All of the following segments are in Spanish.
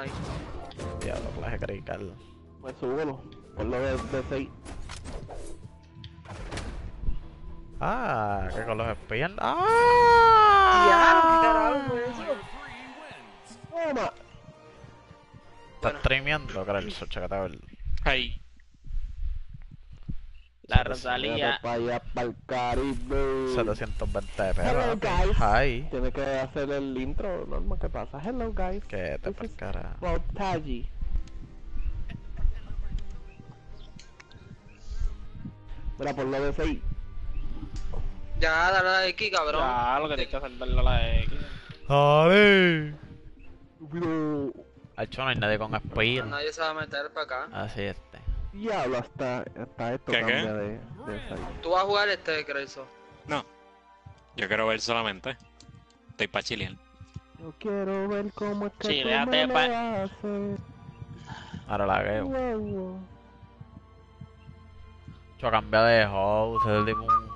ahí. Diablo, clase crical. Pues súbelo. Ponlo de 6. Ah, que con los espías. ¡Diablo, ¡Ah! qué carajo fue eso! Toma. Está streameando, Krelso, chécate a ver. Ahí. La Rosalía. Para allá, para el Caribe. 720p, Hello, papi. guys. Hi. Tienes que hacer el intro, Norma. ¿Qué pasa? Hello, guys. Que te This is percara. Rob Taji. Mira, ponlo de 6. Ya, dale a la X, cabrón. Ya, lo que tienes que hacer es darle a la X. ¡Dale! Pero... Hacho, no hay nadie con espías. Nadie se va a meter para acá. Así Diablo, hasta esto ¿Qué, cambia qué? de 6. Tú vas a jugar este, Creyso. No. Yo quiero ver solamente. Estoy pa' chilear. Yo quiero ver cómo es que Chileate, tú me le haces. Ahora la veo. Wow. Yo cambia de host, es tipo un...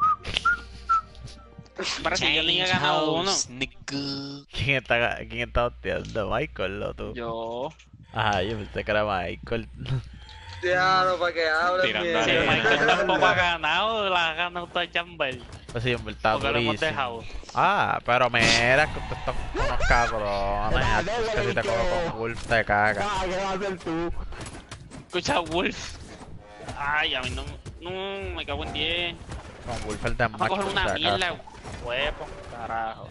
Para si yo ni he ganado uno. ¿Quién está hosteando? ¿Michael o tú? Yo. Ajá, yo pensé que era Michael. Diablo, para que hablen Tirando bien. a Sí, la Michael tampoco ha ganado, la ha ganado todo Chamber. Pues sí, hombre, está Porque lo hemos durísimo. dejado. Ah, pero mira que ustedes están unos cabrones. Es que si te cojo con Wolf te cagas. Ah, ¿qué vas a hacer tú? Escucha, Wolf. Ay, a mí no. No, me cago en 10. Con Wolf el de Vamos a coger Max, una por si acaso. mierda. Huevo, carajo.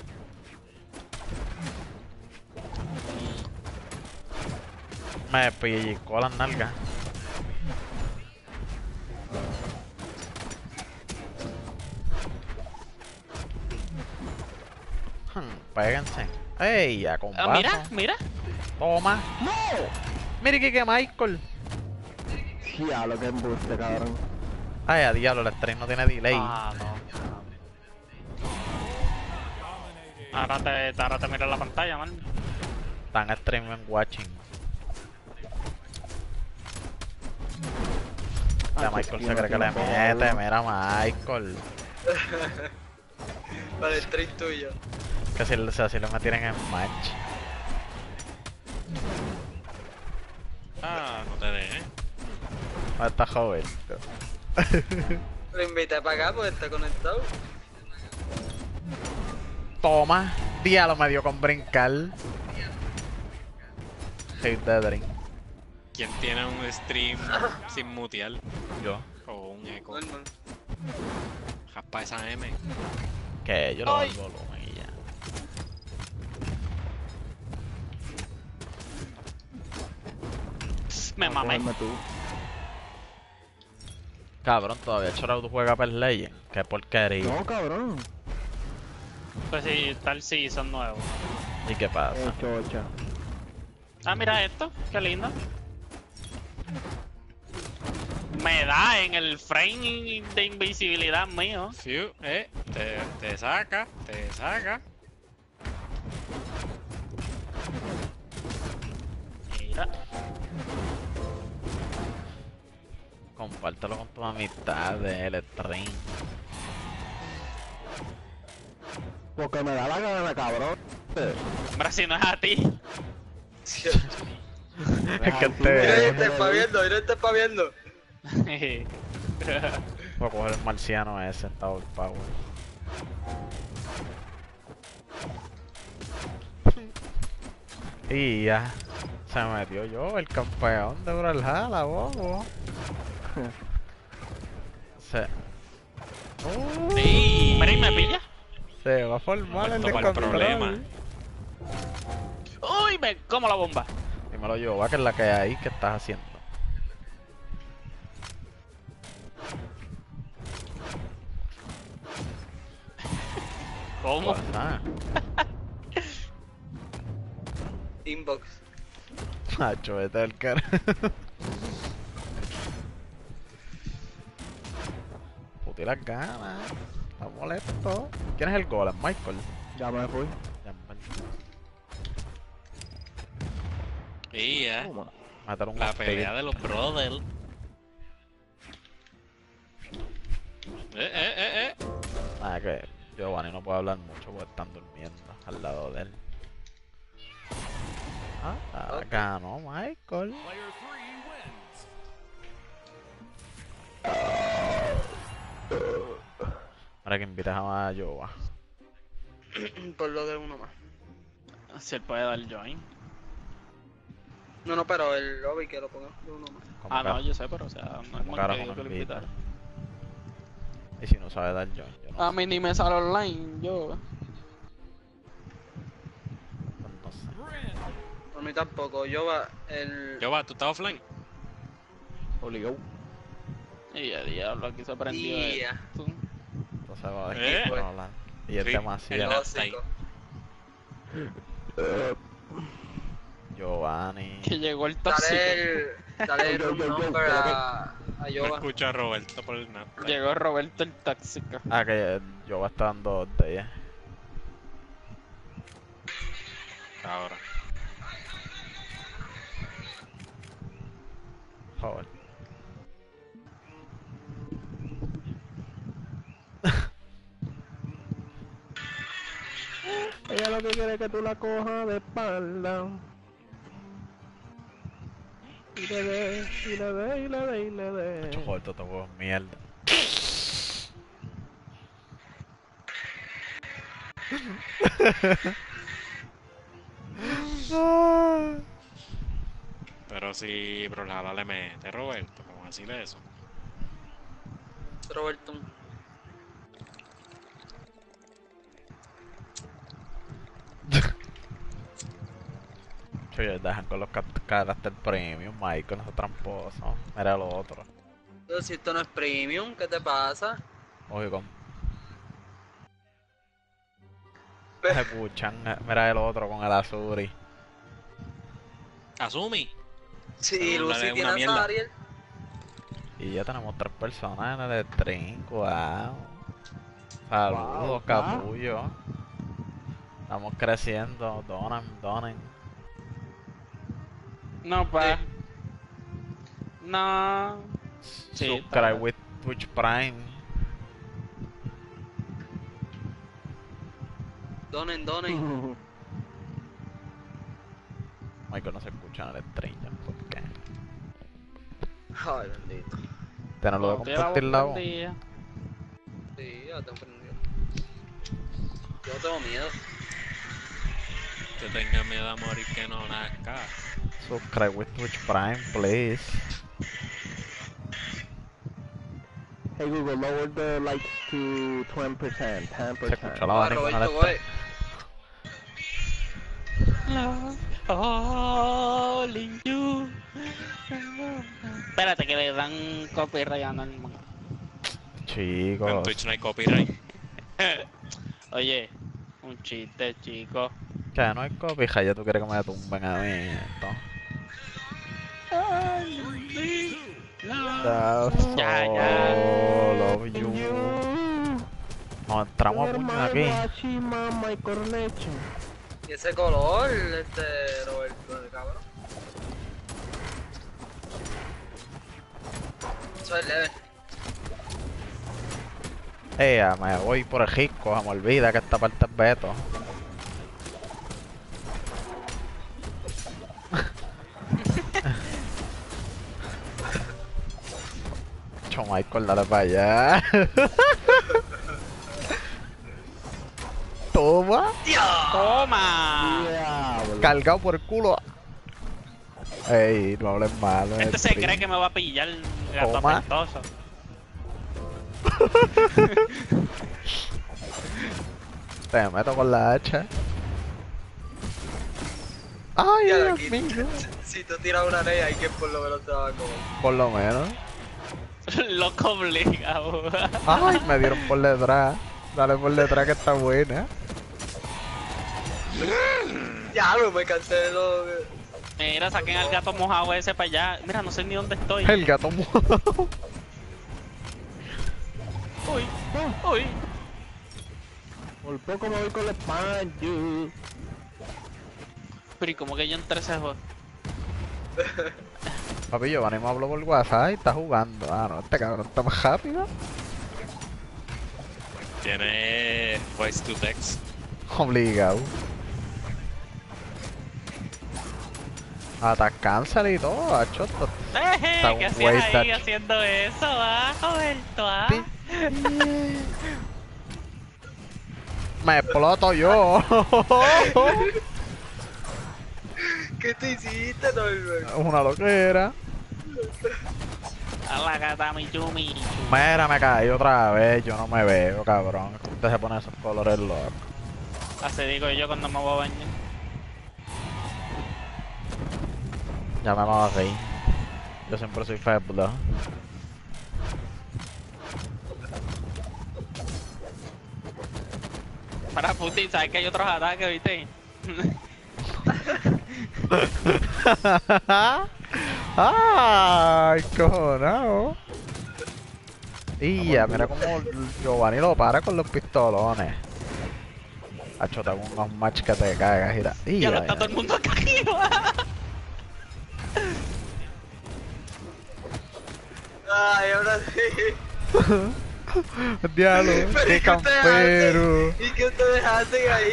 Me pellizcó las nalgas. Péguense. ¡Ey! Ya con Ah, vaso. mira, mira. Toma. ¡No! Mire que Michael. Diablo, que embuste, cabrón. Ay, a diablo, el stream no tiene delay. Ah, no. Ahora te mira la pantalla, man. Están streaming watching. Ya Michael se cree que le mete. Mira Michael. Para el stream tuyo. Que si le metieran en match. Ah, no te dejes. ¿Dónde está joven? Lo invité para acá porque está conectado. Toma. Diablo me dio con brincar. Hate the drink. ¿Quién tiene un stream sin mutear? Yo. O un eco. Normal. Jaspa esa M. Que yo lo doy Ay. el volumen y ya. Me mamé. Cógeme tú. Cabrón, todavía Choraudo juega per Legend. Qué porquería. No, cabrón. Pues sí, tal sí, son nuevos. ¿Y qué pasa? Chocha. Ah, mira esto, qué lindo. Me da en el frame de invisibilidad mío. Fiu, te saca, te saca. Mira. Compártelo con tu amistad del stream. Porque me da la gana, cabrón. Hombre, si no es a ti. Es que Mira, te ahí está espaviendo, mira, está espaviendo. voy a coger el marciano ese, está overpower. Y ya. Se metió yo, el campeón de Brawlhalla, bobo. Se... Mira, y me pilla. Se va a formar el Esto fue el descontrol. problema. Uy, me como la bomba. Dímelo yo, va que es la que hay ahí, ¿qué estás haciendo? ¿Cómo? Pues nada. Inbox. Macho, vete del cara. Puti las ganas. Está molesto. ¿Quién es el golem? Michael. Ya me fui. Ya, man. Sí, Toma. Matar un la hostil. pelea de los brothers. Ah, que Giovanni no puede hablar mucho porque están durmiendo al lado de él. Ah, ganó Michael. Ahora que invitas a Yoba. Por lo de uno más. Si él puede dar join. No, pero el lobby que lo ponga de uno más. Como Ah, no, car- yo sé, pero o sea, no es como como carajo que no yo lo invita. invitara. Y si no sabe dar join, yo no A sé. mí ni me sale online, yo. No sé. A mí tampoco. Yo va el. Yo va, ¿tú estás offline? Obligado. Y el diablo, aquí se prendió Yeah. esto. Entonces va a ¿Eh? descontrolar. Y es Sí, demasiado. el Tóxico. Giovanni. Que llegó el tóxico. Dale el room number a No Yoba. escucho a Roberto por el nap. Llegó Roberto el tóxico. Ah, que Yoba está dando de ella. Ahora. Por favor. Ella lo que quiere es que tú la cojas de espalda. Y le dé, y le dé, y le dé, y le dé. Joder, todo huevo es mierda. Pero si Brawlhalla le mete Roberto, ¿cómo decirle eso? Roberto. Oye, dejan con los carácter premium, Michael, no es tramposo. Mira lo otro. Pero si esto no es premium, ¿qué te pasa? Oye, se escuchan. Mira el otro con el Azuri. Asumi. Sí, Pero Lucy una tiene a mierda. Zariel. Y ya tenemos 3 personas en el stream, wow. Saludos, Wow, capullo. Estamos creciendo, donen. No, pa. No. Sí, Subscribe está. with Twitch Prime. Donen. Michael no se escucha en el stream, ya, ¿por qué? Ay, bendito. Te no lo voy a Tiene compartir la voz. prendida. Sí, ya tengo prendido. Yo tengo miedo. Que tenga miedo a morir que no nazca. Subscribe with Twitch Prime, please. Hey Google, lower the likes to 20%, 10%. Se escucha la Ah, abanico en el Roberto, stream. Love all in you. Espérate que le dan copyright a Norman. En Chicos, Twitch no hay copyright. Oye, un chiste, chico. que no hay copyright, ya tú quieres que me tumben a mí, esto. That's Ya, ya. all of you. Nos entramos a puño aquí. Mamá y cornecho. Y ese color, Roberto, de cabrón. Eso es leve. Me voy por el Gisco, se me olvida que esta parte es Beto. Cho Michael, dale para allá. Toma, ¡Toma! Diablo. cargado por el culo. Ey, no hables malo. Este se cree que me va a pillar el gato Toma. apestoso. Te meto con la hacha. Ay, Ya, Dios aquí, mío. si tú tiras una ley, hay que por lo menos te va a comer. Por lo menos. Loco obligado. Ay, me dieron por detrás. Dale por detrás que está buena. Ya, no me cansé de lo que... Mira, saquen al gato mojado ese para allá. Mira, no sé ni dónde estoy. El gato mojado. Uy, uy. Por poco me voy con el Spanju. Pero ¿y cómo que yo entré ese juego? Papi, Giovanni me habló por WhatsApp y está jugando. Ah, no, este cabrón está más rápido. Tiene voice to text. Obligado. Attack cancel y todo, hacho. Está un ¿Qué hacías wave ahí dash. haciendo eso, Roberto? Me exploto yo. ¿Qué te hiciste, Norbert? Una loquera. A la gata mi chumi. Mira, me caí otra vez. Yo no me veo, cabrón. Usted se pone esos colores locos. Así digo yo cuando me voy a bañar. Ya me vamos a reír. Yo siempre soy feblo. Para Putin, ¿sabes que hay otros ataques, viste? ¡Ay, cojonado! Y ya, mira cómo Giovanni lo para con los pistolones. Hacho, te hago unos match que te cagas, gira. Y Ya lo ya, está todo el mundo acá arriba. Ay, ahora sí. Diablo, Pero, qué ¿y qué ustedes campero. ¿Y qué ustedes hacen ahí?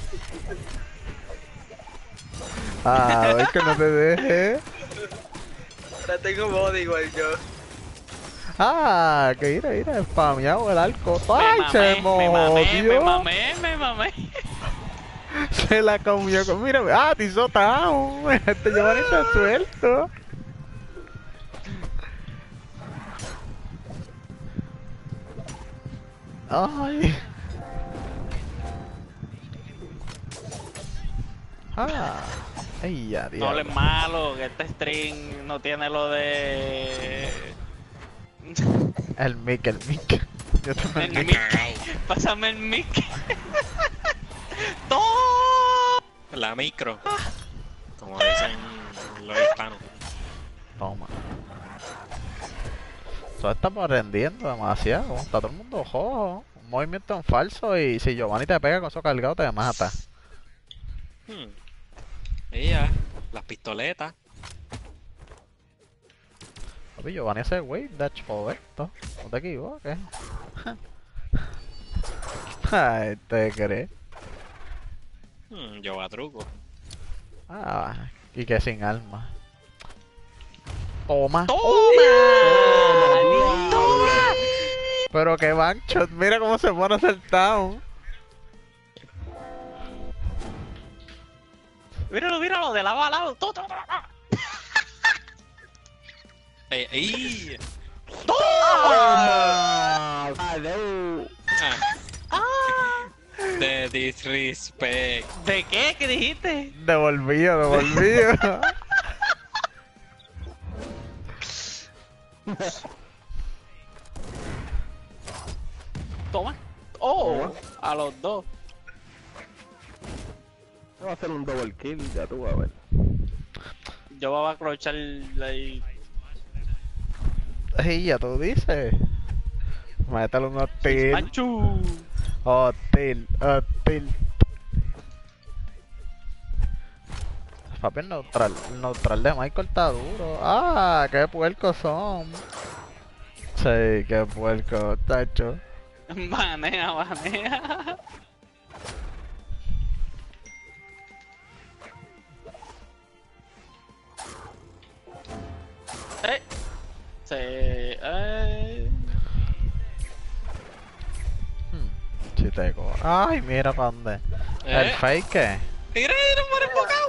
Ah, es que no te deje. Ahora tengo modo igual yo. Ah, que mira, spameado el arco. Me ¡Ay, se mamé. movió! Se la comió. Mira, ah, te hizo down. Este Giovanni está suelto. Ay. Ah. Ay, ya, No diablo. hables malo, que este stream no tiene lo de... El mic. Yo tengo el El mic. mic. Pásame el mic. ¡Todo! La micro. Como dicen los hispanos. Toma. Todo está rendiendo demasiado. Está todo el mundo ojo. Un movimiento en falso y si Giovanni te pega con eso cargado te mata. Ella, las pistoletas. Papi, Giovanni hace wave dash correcto. No te equivoques. Ay, te crees. Yo a truco. Ah, y que sin alma. Toma. Pero que backshot, mira cómo se pone el down. Míralo, de lado a lado. ¡Ey! Ah, valeu. The disrespect. ¿De qué? ¿Qué dijiste? Devolvido. Toma. Oh, a los dos. Va a hacer un double kill, ya tú vas a ver. Yo voy a aprovechar la... Ey, ya tú dices. Métale un hostil. Manchu. Hostil. Papi, el neutral de Michael está duro. Ah, qué puercos son. Sí, qué puerco, tacho. Banea. Si te cojo. Ay, mira pa' dónde. El fake. ¡Mira, por enfocado!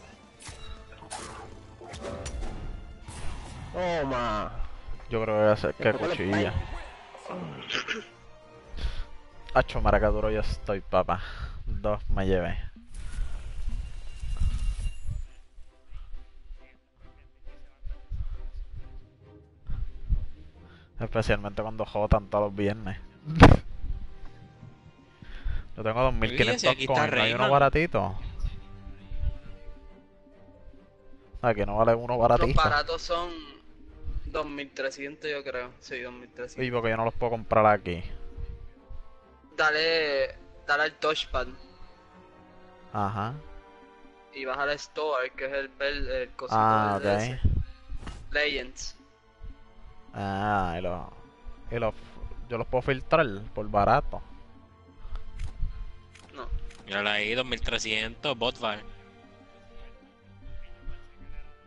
Toma. Yo creo que voy a hacer que cuchilla. Hacho, maraca duro ya estoy, papá. 2 me llevé. Especialmente cuando juego tanto los viernes. Yo tengo 2500 Oye, si aquí está coins, ¿no hay uno Rayman. baratito? Aquí no vale uno Los baratito. baratos son 2300 yo creo. Sí, 2300. Y porque yo no los puedo comprar aquí. Dale al touchpad Ajá. y vas al store, que es el cosito Ah, de ok. ese. Legends. Ah, yo los puedo filtrar por barato. No. Mírala ahí, 2300, botfire.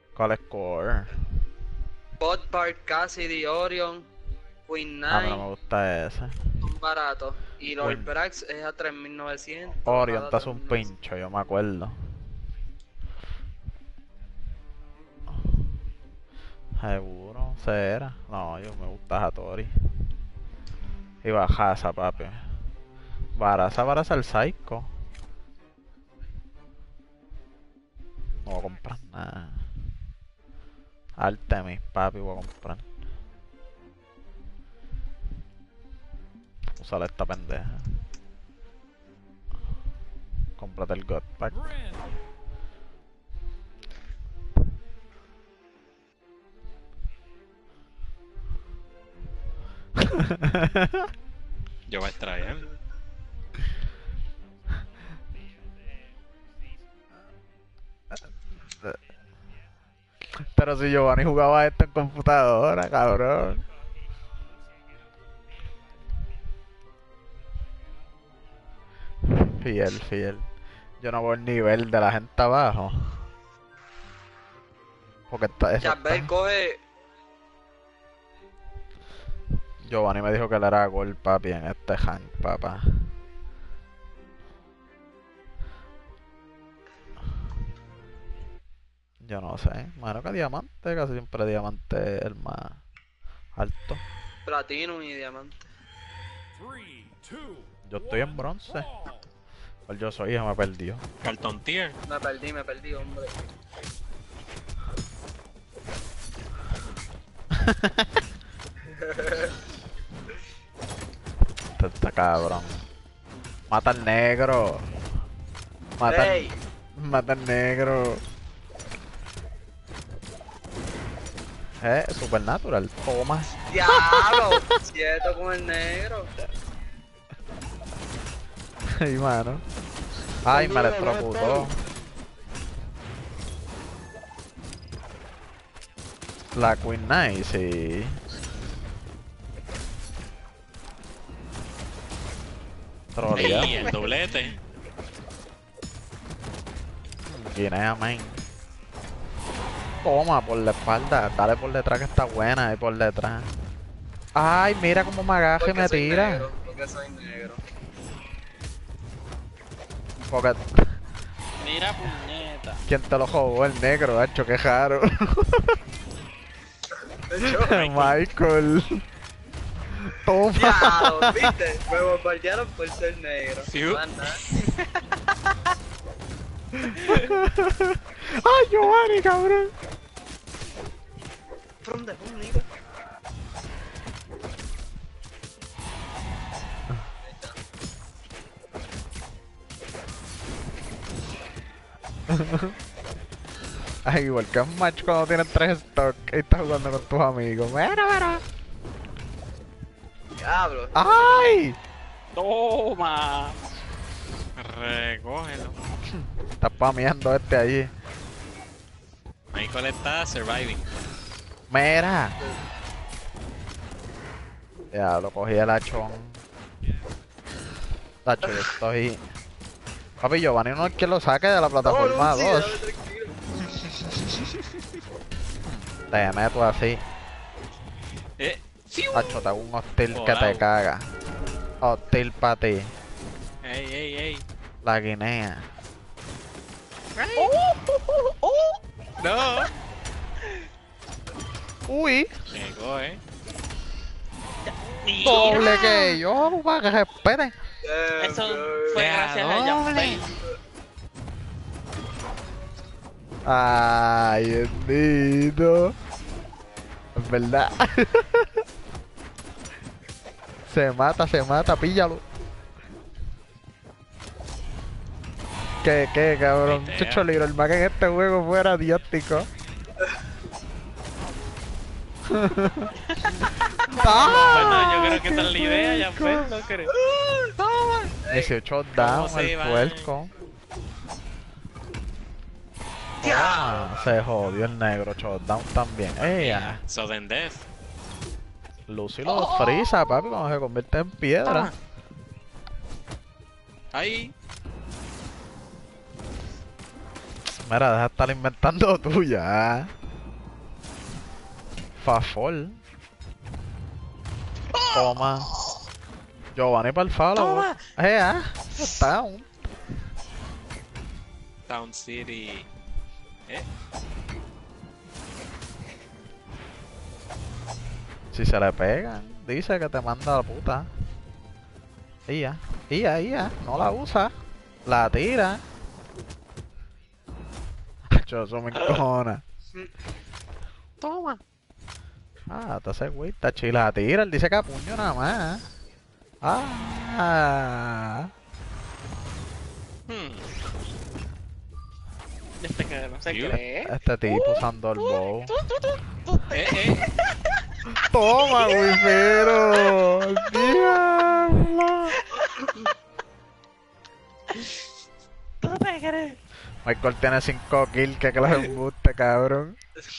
¿Cuál es core? Bot Park, Cassidy, Orion, Queen A mí no me 9, gusta ese. son baratos. Y los Queen. Brax es a 3.900. Orion cada te hace un 3.900. pincho, yo me acuerdo. Seguro, será. No, yo me gusta Hattori. Y Bajasa, papi. Barasa el Psycho. No voy a comprar nada. Artemis, papi, voy a comprar. Usar esta pendeja. Cómprate el God Pack. Yo voy a extraer. Pero si Giovanni jugaba esto en computadora, cabrón. Fiel. Yo no veo el nivel de la gente abajo. Porque eso Jabber está... coge. Giovanni me dijo que él era gol, papi, en este hang, papá. Yo no sé, bueno que diamante, casi siempre diamante es el más alto. Platinum y diamante. Yo estoy en bronce. ¿Cuál yo soy? Ya me perdió. Cartón tier. Me perdí, hombre. Está cabrón. Mata al negro. ¡Ey! Mata al negro. Supernatural. Toma. ¡Diablo! Cierto con el negro. Ay, mano. Ay, me electrocutó. La Queen Knight, sí. Trolea. Y el doblete. Guinea, man. Toma, por la espalda. Dale por detrás que está buena ahí por detrás. Ay, mira cómo me agaja y Porque me soy tira. negro, porque soy negro. Porque... Mira, puñeta. ¿Quién te lo jugó? El negro, hecho, qué raro. De hecho, Michael. Toma. diablo, ¿viste? Me bombardearon por ser negro. Sí. Más nada. Ay, Giovanni, cabrón. From the home, nigga. Ay, igual que un match cuando tienes 3 stock y estás jugando con tus amigos. Mira. Diablo. ¡Ay! Toma. Recógelo. Estás pameando este allí. Michael está surviving. Mira. Ya, lo cogí el hachón. Tacho, yo estoy... Papi, Giovanni no es quien lo saque de la plataforma sí, 2. dale, tranquilo. Te meto así. ¡Fiu! Tacho, te hago un hostil que te Volado. caga. Hostil para ti. ¡Ey! La guinea. ¡No! Uy. Llegó, Doble que yo, para que respeten. Damn, Eso bro. fue Ya, gracias a doble. Jabber. Ay, bendito. Es verdad. Se mata, píllalo. ¿Qué, cabrón? Viste, Chucho, libro, el mag en este juego fuera dióptico. Bueno, yo creo que esa es la idea, Jabber, ¿no crees? 18 down, se el va? puerco. Se jodió el negro, shutdown también. ¡Ea! Sudden Death. Lucy lo frisa, papi, cuando se convierte en piedra. Ahí. Mira, deja de estar inventando tuya. Fafol. Toma. Giovanni para el follow. Down. Town City. Si se le pegan, dice que te manda a la puta. Ella, no la usa. La tira. Yo, eso me encojona. Toma. Te hace güey, está chila. La tira, él dice que a puño nada más. Este que no se cree. Este tipo usando el bow. Toma, güey, pero. ¡Diablo! ¿Tú te crees? Michael tiene 5 kills, que clase de embuste, cabrón.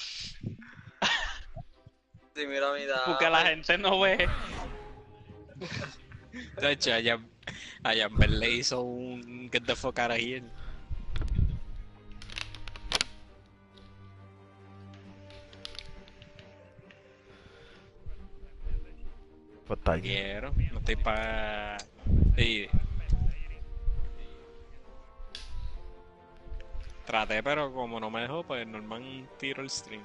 Sí, mira mi dama. Porque la gente no ve. De hecho, a Jamber le hizo un get the fuck out of here. Pues está allí. Quiero, no estoy pa... Sí. Traté, pero como no me dejó, pues Norman tiró el stream.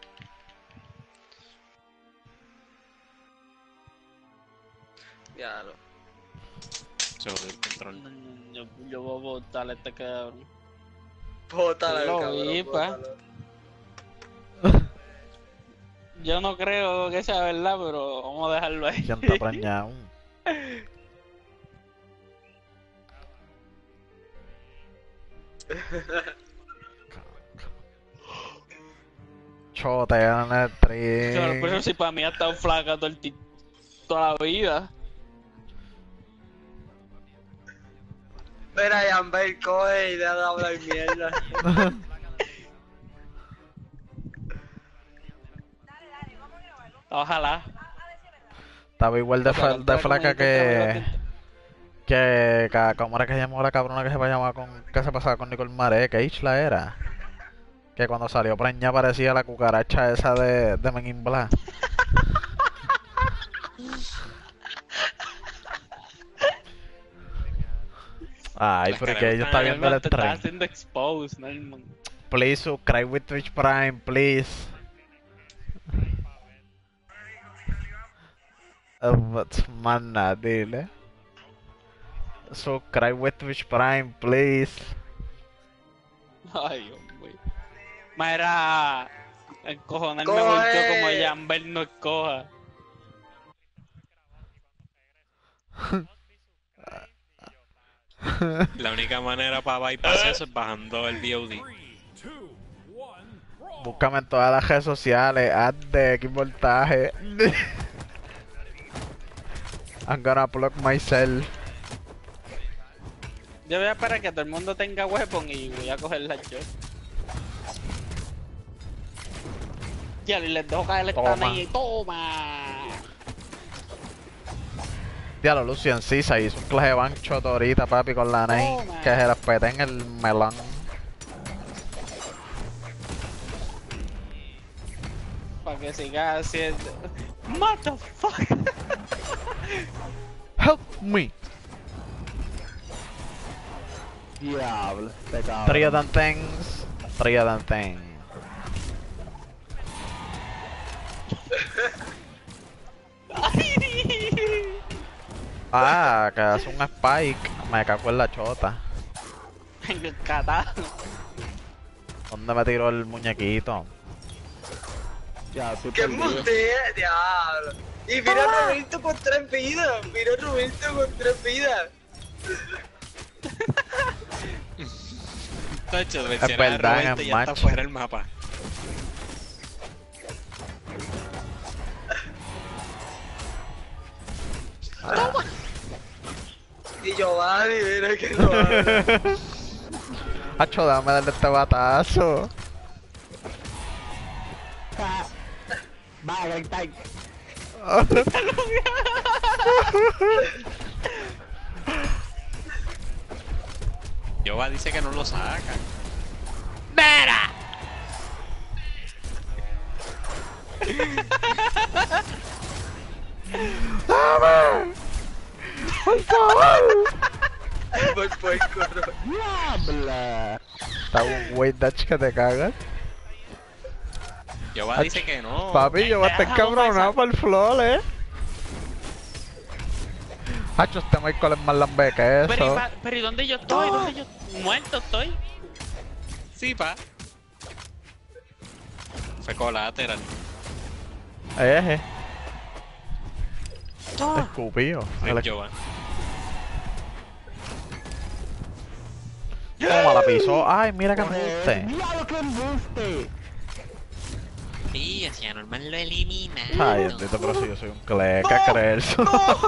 Diablo. Se jodió el control. Yo voy a botar a este cabrón. Bótala, Lo cabrón, vi, pa. bótalo. Yo no creo que sea verdad, pero vamos a dejarlo ahí. ¿Quién está preñado? Chotea en el Claro, pero tren. si para mí ha estado flaca toda la vida. Mira, Jamber, coge y deja de hablar mierda. Ojalá. Estaba igual de flaca ¿cómo era que se llamó la cabrona que se pasaba con Nicole Mare? Que Isla era. Que cuando salió preña parecía la cucaracha esa de Men in Black. Ay, Las porque caras ella está viendo el Te está tren. haciendo expose, Norman. Please subscribe with Twitch Prime, please. What's mana, dile. Subscribe with Twitch Prime, please. Ay, hombre. Mira, encojonarme Coge. volteó como Jamber no escoja. La única manera para bypass eso es bajando el VOD. Búscame en todas las redes sociales, haz de X voltaje. I'm gonna plug myself. Yo voy a esperar que todo el mundo tenga weapon y voy a cogerla yo. Ya, y les dejo caer esta Toma. ney. ¡Toma! Diablo, Lucian sí se hizo un clase de bancho ahorita, papi, con la ney. Toma. Que se la pete en el melón. Para que siga haciendo. What the fuck? Help me. Diablo, este cabrón. Three of them things. Three of them things. Que hace un spike. Me cago en la chota. Catado. ¿Dónde me tiró el muñequito? Ya, estoy ¡Qué perdido. embuste, diablo! Y mira a Roberto con 3 vidas. Mira a Roberto con 3 vidas. Tacho, Es mencionar a verdad, Roberto en ya está match. fuera del mapa. Y Giovanni, mira que no habla. Hacho, dame darle este batazo. Va, gang time. Yoba dice que no lo saca. ¡Dame! ¡Por favor! Voy por corro. ¡Diabla! Está un weight dash que te cagas. Yoba dice que no. Papi, yo voy a estar Déjalo cabronado pasar. por el flor, Hacho, este Michael es más lambe que eso. Pero ¿y dónde yo estoy? ¿Dónde yo muerto estoy? Sí, pa. Fue colateral. Escupido. Fue Yoba. Toma, la pisó. Ay, mira que Coge, embuste. ¡diablo, qué embuste! Sí, así normal lo elimina. Ay, bendito, pero si yo soy un cleca, creerse.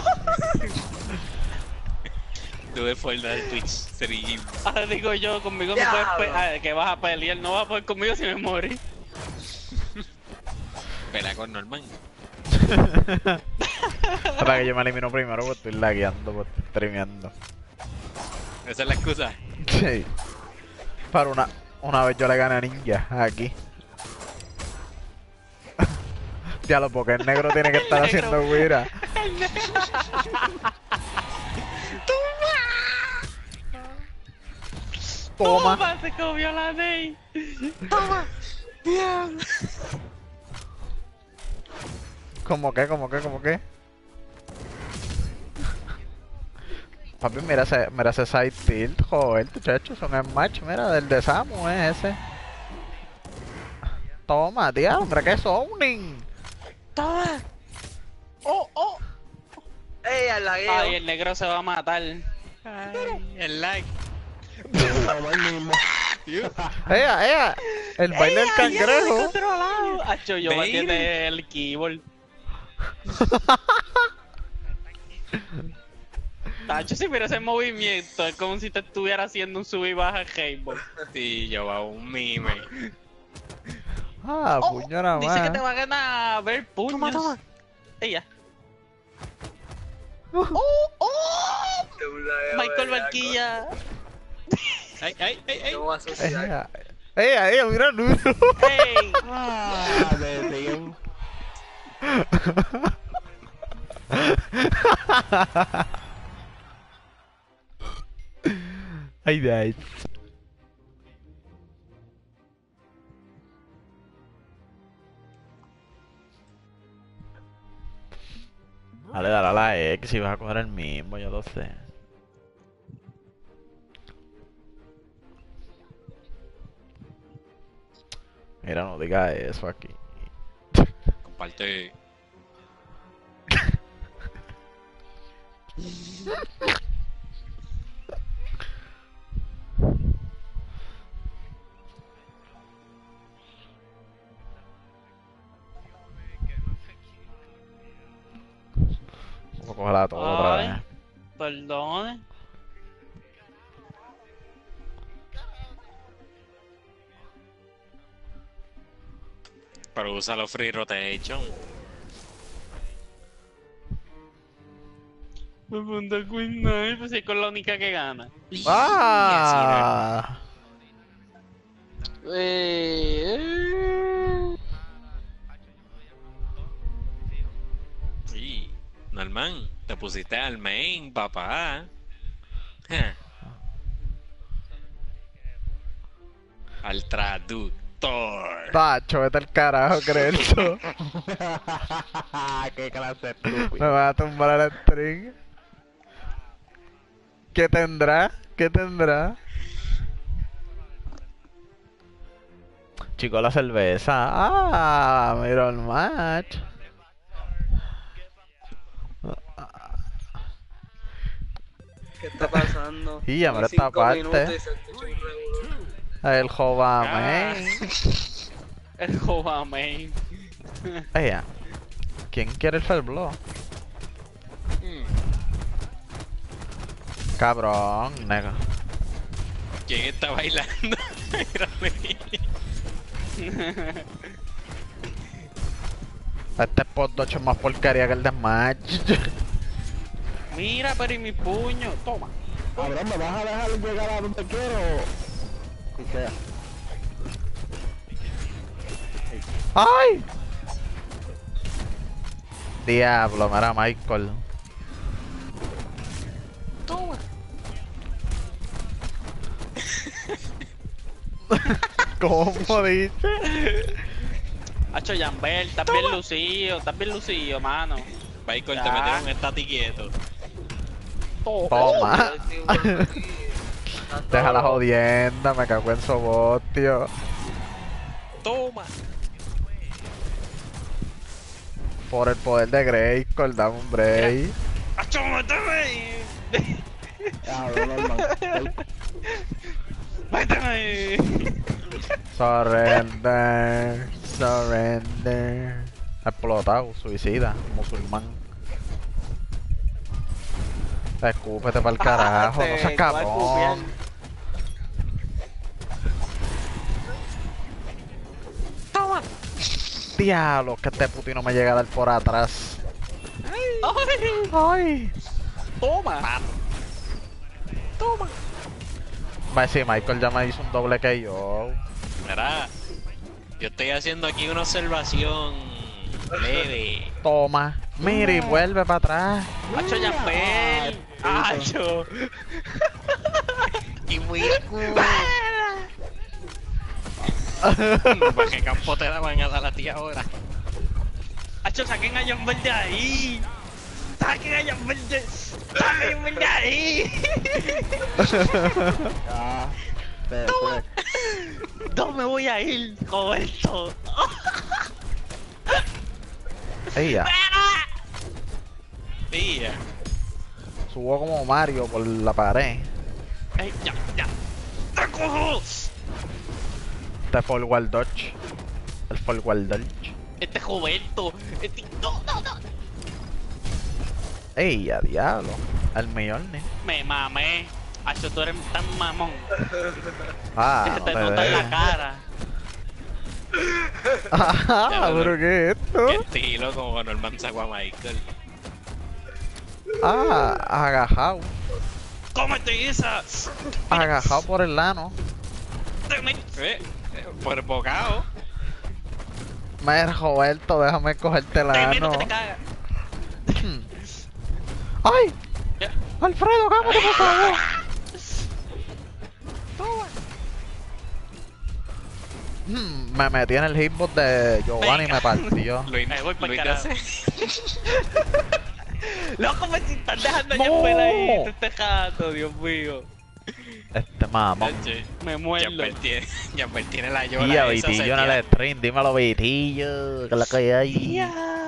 Tuve fuerza de Twitch. Sería. Ahora digo yo, conmigo no Diablo. puedes que vas a pelear, no vas a poder conmigo si me morí. Pelea con Norman. Para que yo me elimino primero porque estoy lagueando, porque estoy streameando. Esa es la excusa. Sí. Para una vez yo le gané a Ninja aquí. Diablo, porque el negro tiene que estar negro. haciendo guira. Toma. Se comió la Ney. ¿Cómo que? Papi, mira ese side tilt, joder, muchachos, son el match, mira, del de Samu es ese. Toma, tío, hombre, que zoning. Toma. Oh. ¡Ey, al lagueo! Ay, el negro se va a matar. Ay, el like. Como el mismo. ¡Ea! El baile del cangrejo. Controlado. Acho, yo Mira. batiendo el keyboard. Tacho, si mira ese movimiento, es como si te estuviera haciendo un sub y baja Rainbow. Sí, Yoba, un mime. Ah, puño nada Dice que te más. va a ganar a ver puños. Toma. Ella. De un lagueo Michael bellaco. Barquilla. Ay. No va a asociar. Ea, mira, no. ¡Ey! Ah, me siguen. I died. Dale a la X si vas a coger el mismo, yo lo sé. Mira, no diga eso aquí. Comparte. Vamos a cogerla todo otra Ay. vez. Perdone. Pero usa los free rotation. Me punta Queen Knight, pues es con la única que gana. ¡Ah! Sí, Norman, te pusiste al main, papá. Ja. Al traductor. Tacho, vete al carajo, creerlo. Qué clase Me estúpida. va a tumbar el string. ¿Qué tendrá? Chico, la cerveza. Ah, mira el match. ¿Qué está pasando? Y ya, mira Son esta 5 parte. minutos y se escucha un revolú. El Jova Ah. main. El Jova main. Ella. ¿Quién quiere el Fell Blow? Cabrón, nega. ¿Quién está bailando? Mírame. Este spot 8 es más porquería que el de match. Mira, pero y mi puño. Toma. Cabrón, ¿me vas a dejar llegar a donde quiero? Y sea. ¡Ay! Diablo, mira Michael. Toma. ¿Cómo dice? Hacho, Jambel, estás bien lucido, mano. Michael, Ya. te metieron en estate quieto. Toma. Deja la jodienda, me cago en sobot, tío. Toma. Por el poder de Grayskull, dame un break. Hacho, mátame. Ah, Ronald, Mátame. Surrender, surrender. Explotado, suicida, musulmán. Escúpete pa'l carajo, no seas Te voy a cabrón. Toma. Diablo, que este puto no me llega a dar por atrás. Ay. Ay. Toma. Toma. Va a decir, Michael ya me hizo un doble que yo. Mira, yo estoy haciendo aquí una observación leve. Toma. Mira y vuelve para atrás. Hacho, Jambel. Hacho. Y muy cool. ¿Para qué campo te la van a dar a ti ahora? Hacho, saquen a Jambel de ahí. Saquen a Jambel de... Saquen a Jambel de ahí. Ah, Toma. No me voy a ir con esto. Ey, ya. Tía. Subo como Mario por la pared. Ey, ya. ¡Te cojo! Este forward dodge. El forward dodge. Este Roberto. No. Ey, ya diablo. El millón, Me mamé. Hacho, tú eres tan mamón. Ah, Que no se te te nota en la dejes. cara. Ah, pero ¿qué es esto? Qué estilo como cuando el man sacó a Michael. Ah, agajado. ¡Cómete esa! Agajado por el lano. Por el bocado. Mira, Roberto, déjame cogerte el Tremendo lano. que te cagas. ¡Ay! Ya. Alfredo, cámate, por favor. Me metí en el hitbox de Giovanni y me partió. Me voy pa'l Luis carajo. hace- Loco, me están dejando No. a Jambel ahí. Te estás dejando, Dios mío. Este mamón. Me muerdo. Jambel tiene la Tía, yola esa Vitillo en el seteada. stream, dímelo, Vitillo. Que es la que hay.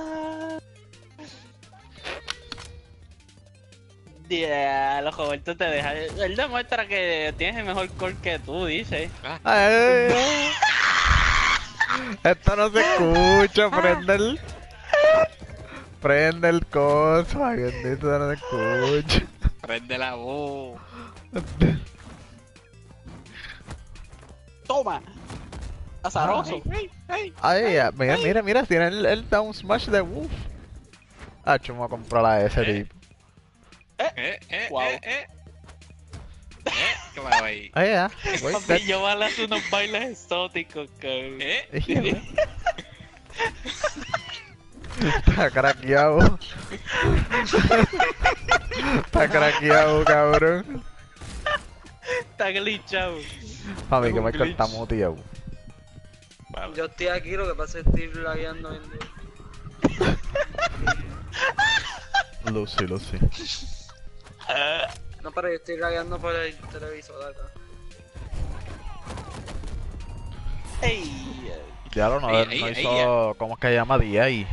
Los Roberto te deja. Él demuestra que tienes el mejor core que tú, dice. Ay. Esto no se escucha, prende el coso, ay, bendito, no se escucha. Prende la voz. Toma. Azaroso. Ay, ya, mira, tiene el down smash de Wolf. Ah, yo me voy a comprar a ese tipo. Wow. ¿Qué va ahí? Ay, ya, voy, Papi, yo voy a hacer unos bailes exóticos, cabrón. Está craqueado. Está craqueado, cabrón. Está glitchado. A mí que Un me glitch. cortamos, tío. Yo estoy aquí, lo que pasa es que estoy lagueando en... Lucy. No, pero yo estoy lagueando por el televisor de acá. Ey. Ya lo no, Ey, no ey, hizo. ¿Cómo es que se llama? DA.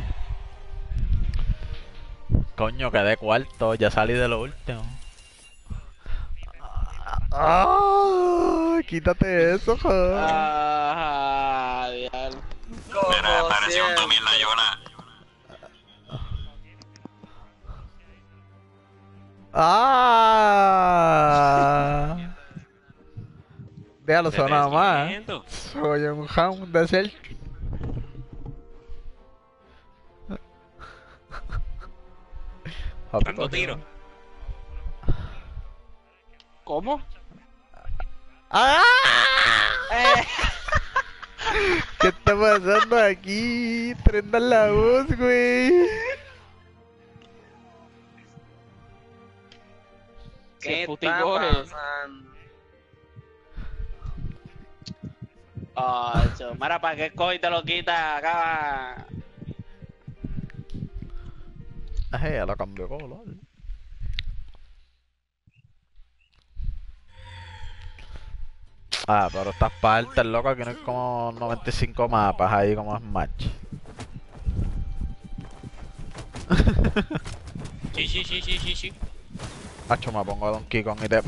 Coño, quedé cuarto, ya salí de lo último. ¡Ah! Quítate eso, joder. Diablo. Mira, apareció un Tommy en la yola. ¡Ah! Déjalo sonar más. Desviento. Soy un hound de ser. Dando tiro. ¿Cómo? ¡Ah! ¿Qué está pasando aquí? Prendan la voz, güey. ¿Qué Puti está coge. pasando? Mira, ¿para qué coge y te lo quita? Acaba. Ya lo cambió color. Pero estas partes, loco, aquí no hay como 95 mapas ahí como Smash. Sí. Hacho, me pongo a Donkey Kong y te...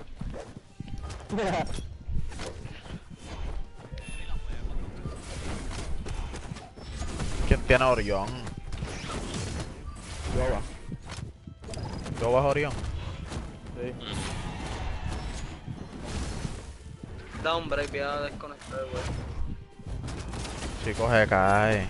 ¿Quién tiene Orión? ¿Yo vas Orión? Sí. Da un break, voy a desconectar, güey. Chico, se cae.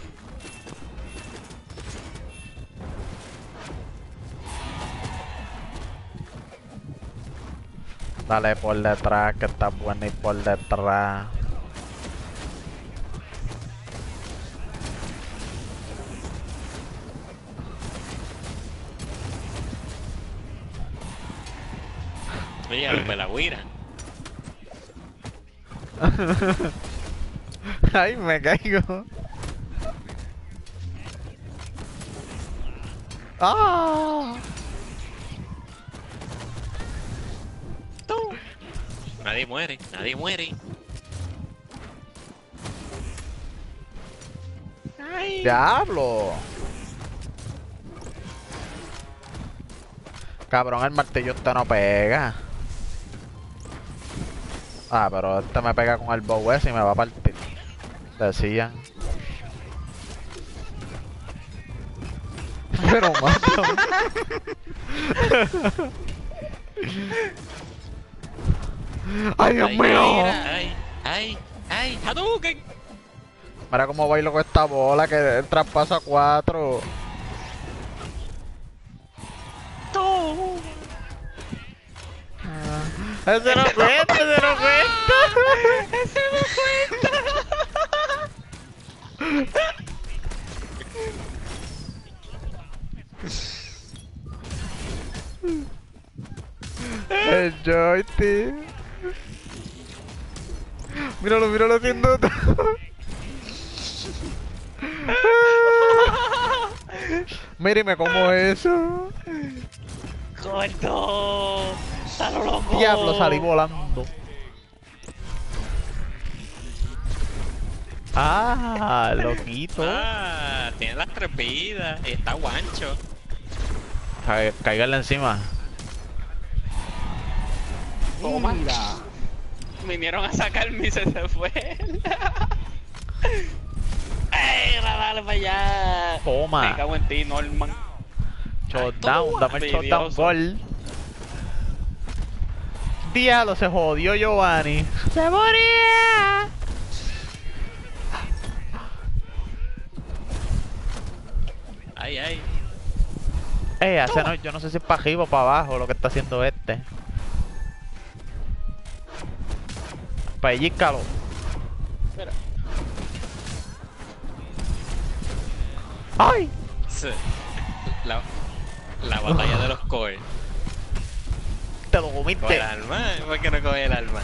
Dale por detrás, que está bueno y por detrás. Oye, rompe la guira. Ay, me caigo. ¡Ah! Nadie muere. ¡Diablo! Cabrón, el martillo este no pega. Pero este me pega con el bow ese y me va a partir. Decían. Pero mato. ¡Ay, Dios mío! ¡Ay! ¡Hadouken! Mira cómo bailo con esta bola que traspasa 4. ¡Ese no cuenta! ¡Ese no cuenta! ¡Ese no cuenta! El joystick. Míralo haciendo todo. Míreme cómo eso. ¡Corto! ¡Está loco! Diablo, salí volando. Loquito. Tiene las 3 vidas. Y está guancho. Cáigale encima. Toma. Vinieron a sacarme y se fue. ¡Ey, dale para allá! Toma. Me cago en ti, Norman. Shutdown, dame el shutdown Envidioso. gol. Diablo, se jodió Giovanni. ¡Se moría! Ay. Yo no sé si es para arriba o para abajo lo que está haciendo este. Pellízcalo. Espera. ¡Ay! Sí. La batalla de los core. Te lo Coge comiste. el alma. ¿Por qué no coge el alma?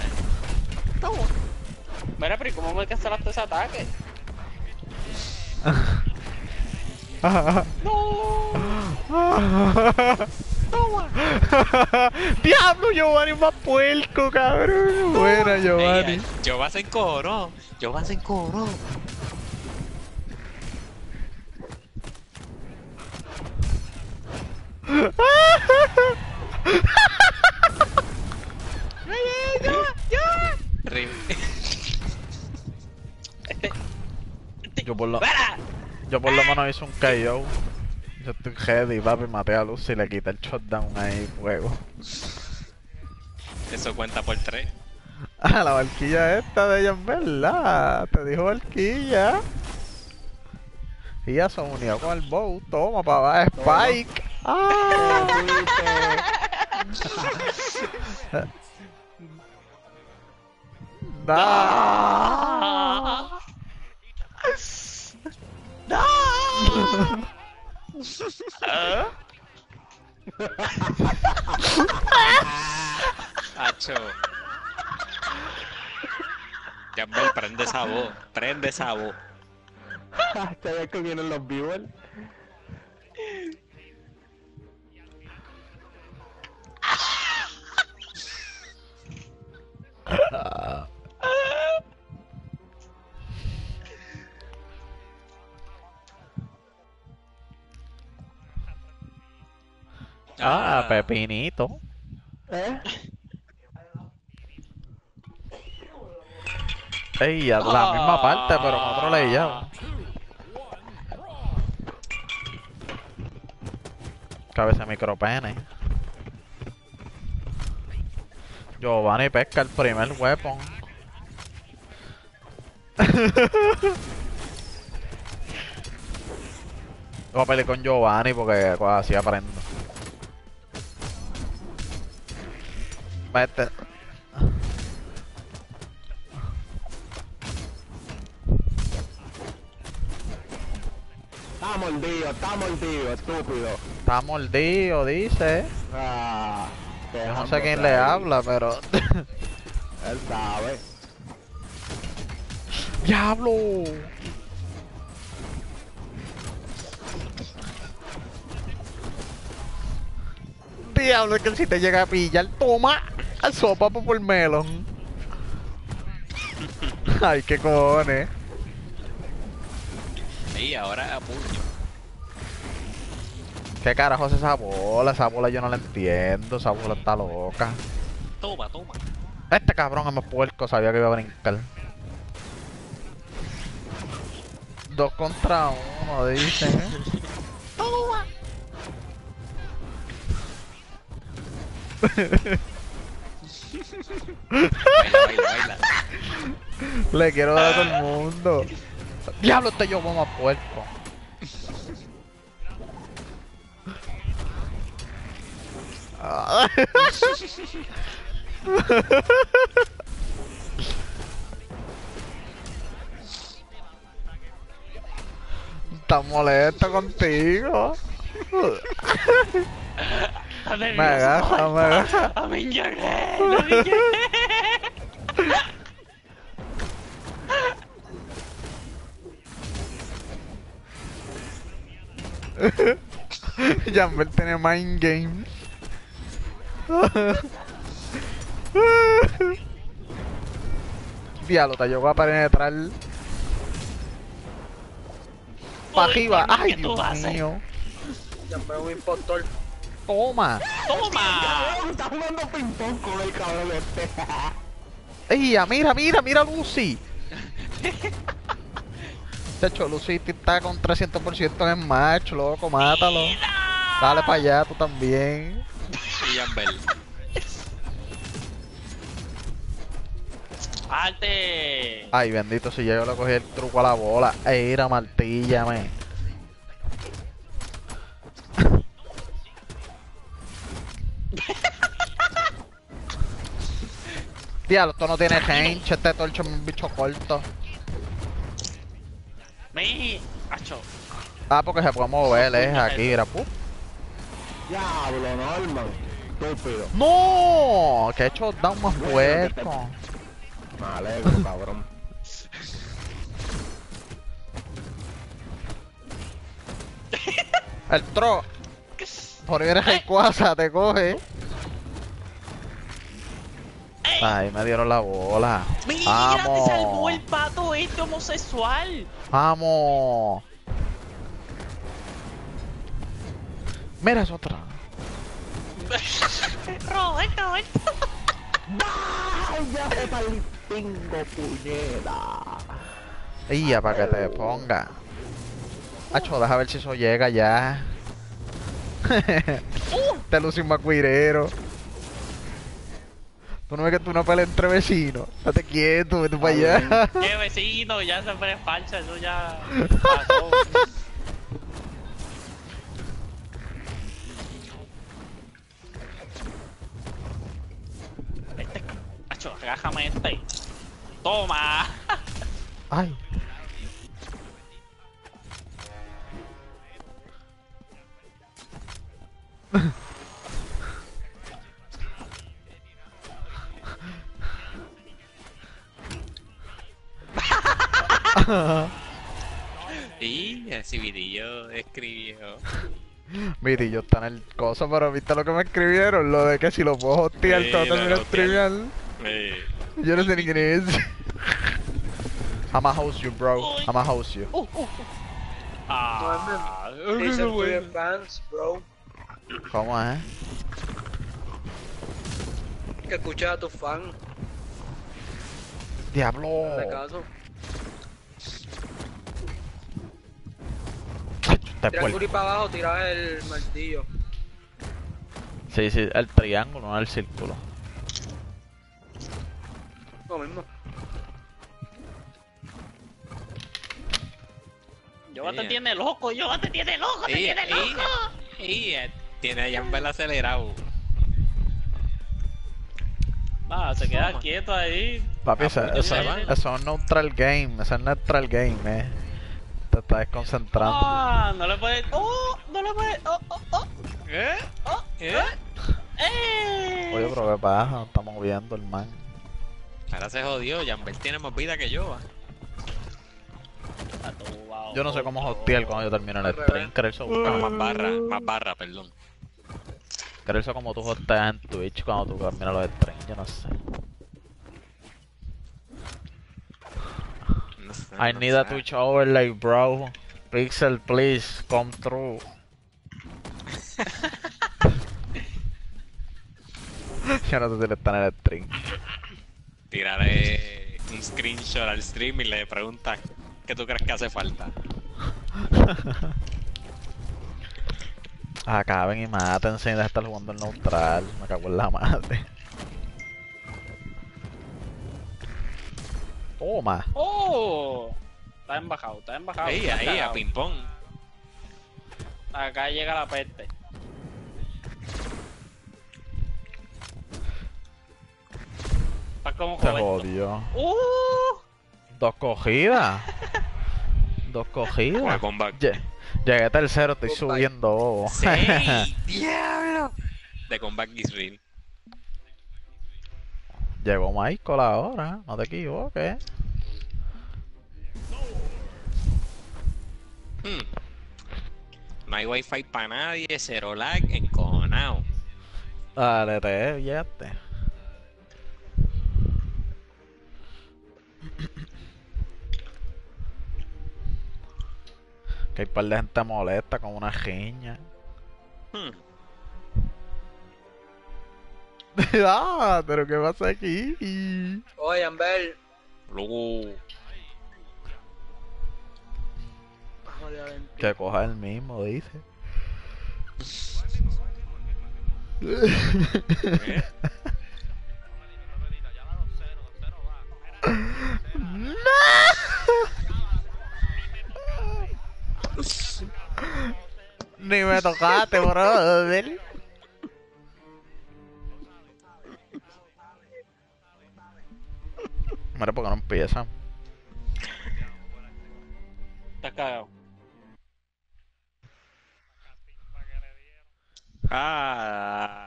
Mira, pero ¿y cómo me cancelaste ese ataque? ¡No! ¡Diablo, Giovanni es más puerco, cabrón! Buena, Giovanni. Yo vas en coro. Rim. ¡Espera! Yo por lo menos hice un KO. Yo estoy ready, papi, maté a Lucy y le quité el shutdown ahí, fuego. Eso cuenta por 3. La barquilla esta de ella en verdad. Te dijo barquilla. Y ya se unió con el bow. Toma, para abajo, Spike. Hacho. Jambel, prende esa voz. Prende esa voz. ¿Sabes que vienen los viewers? Ah, Pepinito. ¿Eh? Ey, a la misma parte, pero con otro layout. Cabeza micropene. Giovanni pesca el primer weapon. Voy a pelear con Giovanni porque así aprendo. Vete. Está mordido, estúpido. Está mordido, dice. Ah, Yo no sé quién le habla, pero... Él sabe. ¡Diablo! Diablo, es que si te llega a pillar, toma a sopa por melón. Ay, qué cojones. Y ahora a puño. ¿Qué carajo es esa bola? Esa bola yo no la entiendo. Esa bola está loca. Toma, toma. Este cabrón es más puerco, sabía que iba a brincar. 2 contra 1, dicen. Baila, baila, baila. Le quiero dar a todo el mundo. Diablo, este yo más puerco. Ah. Está molesto contigo. Me agarra, me agarra. ¡A mí lloré! ¡A mí lloré! Jambel tiene mind games. Diablo, te llegó a penetrar. Pa' arriba. Uy, Ay, ¿qué tú Dios haces? mío. Ya me un impostor. Toma. ¡Toma! Está jugando ping pong con el cabrón este. Ey, mira, mira, mira a Lucy. De hecho, Lucy está con 300% en match, loco, mátalo. Dale para allá, tú también. Y Jambel. ¡Arte! Ay, bendito, si ya yo le cogí el truco a la bola. Era martíllame. Diablo, esto no tiene range, este torcho es un bicho corto. ¡Me! ¡Acho! Ah, porque se puede mover, es aquí, mira, ¡pum! Diablo, Norman. Estúpido. ¡No! Que he hecho down más puerco. Me alegro, cabrón. El tro. Por ahí eres el cuasa, te coge. Ay, me dieron la bola. ¡Mira! ¡Te salvó Vamos. el pato este homosexual! Vamos. Mira, es otra. ¡Roberto! ¡Ay, ya se tengo puñeta! Y ya para que te ponga. Acho, deja ver si eso llega ya. Te luces un macuirero. Tú no ves que tú no peleas entre vecinos. Date quieto, vete para allá. ¡Qué vecino! Ya se fue falsa, eso ya pasó. Acho, agájame este. ¡Toma! Ay. Y el Civitillo escribió. Mire, yo está en el coso, pero ¿viste lo que me escribieron? Lo de que si lo puedo hostear, Sí, te voy a lo terminar de de streamear. Yo no sé ni quién es. I'ma host you, bro. I'ma host you. Ah, Listen to your fans, bro. ¿Cómo es? Que escuches a tus fans. ¡Diablo! Hazle caso. Te Tira el puerco. guri para abajo, tira el martillo. Sí, sí, el triángulo, no el círculo. Lo mismo. Yoba te tiene loco, Yoba te tiene loco, te tiene loco. Tiene a Jambel acelerado. Va, se queda quieto ahí. Papi, eso es un neutral game, eso es neutral game, Te estás desconcentrando. Ah, no le puedes. Oh, no le puedes. Oh, oh, oh. ¿Eh? Oh, ¿Eh? Oye, pero qué pasa, no estamos viendo el man. Ahora se jodió, Jambel tiene más vida que yo. Yo no sé cómo hostear cuando yo termine el stream. Creo Más barra, perdón. como tú hosteas en Twitch cuando tú terminas los streams, yo no sé. I need a Twitch overlay, bro. Pixel, please, come through. Yo no sé si le está en el stream. Tírale un screenshot al stream y le preguntas qué tú crees que hace falta. Acaben y mátense de estar jugando el neutral. Me cago en la madre. Toma. Oh, está embajado, Ahí, está a cagado. ping pong. Acá llega la peste. Está como Se joven. jodió. 2 cogidas. 2 cogidas. Comeback. Llegué tercero, estoy Comeback. subiendo, bobo. ¡Sí! ¡Diablo! The comeback is real. Llegó Michael ahora, no te equivoques. No hay wifi para nadie, cero lag, encojonado. Dale, te fíjate. Que hay par de gente molesta con una giña. Ah, pero ¿qué pasa aquí? Oye, Amber. Luego. Que coja el mismo, dice. Ni me tocaste, brother. Mira, ¿por qué no empieza? Está cagado. Ah.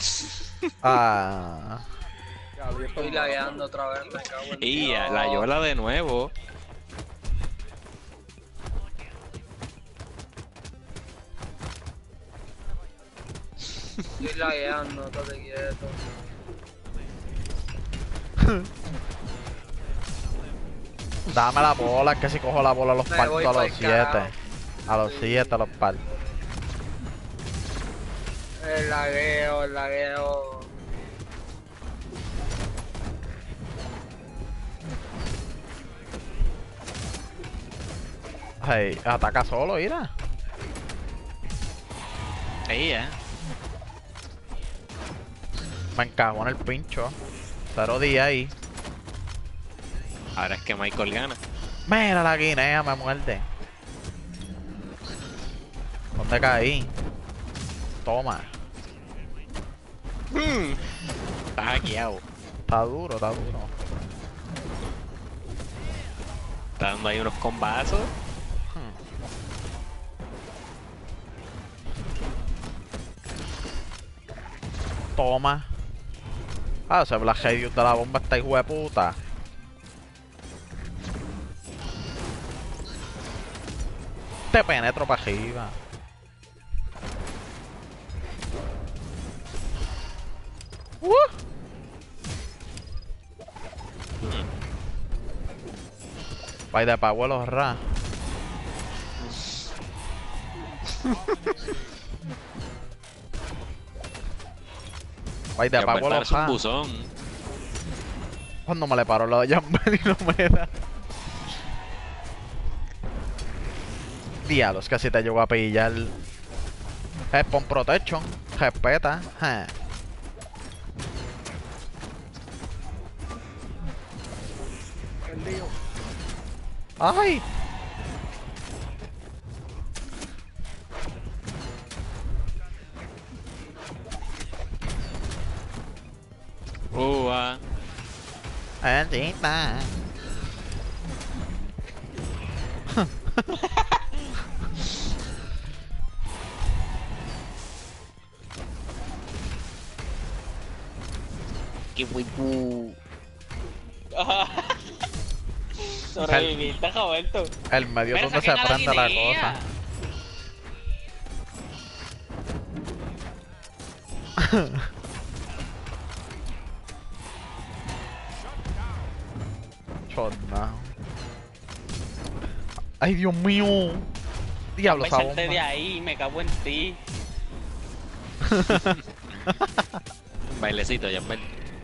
Ah. Estoy lagueando otra vez, me cago en Y Dios. la Yola de nuevo. Estoy lagueando, estate quieto. Dame la bola, que si cojo la bola los Me parto voy a los pa'l 7. carajo. A los 7 los parto. El lagueo, el lagueo. Hey, ataca solo, mira. Ahí, Me encajo en el pincho. 0 días ahí. Ahora es que Michael gana. Mira la guinea, me muerde. ¿Dónde caí? Toma. Está hackeado. Está duro, está duro. Está dando ahí unos combazos. Toma. Ah, ese Black Hadius de la bomba está hijo de puta. Te penetro para arriba. By de Pagüelos Ra. By de Pagüelos un Ra. buzón. Cuando me le paro la Jambel y no me da. Diablos, casi te llegó a pillar. Spawn Protection. Respeta. ¡Ay! Bendita. ¡Qué huevo! Sobreviviste, Roberto. El medio Mira, donde se saquen a la prende la guinea. cosa. Chorna. Ay, Dios mío. Diablo, esa Salte de bomba. ahí, me cago en ti. Bailecito, ya ven.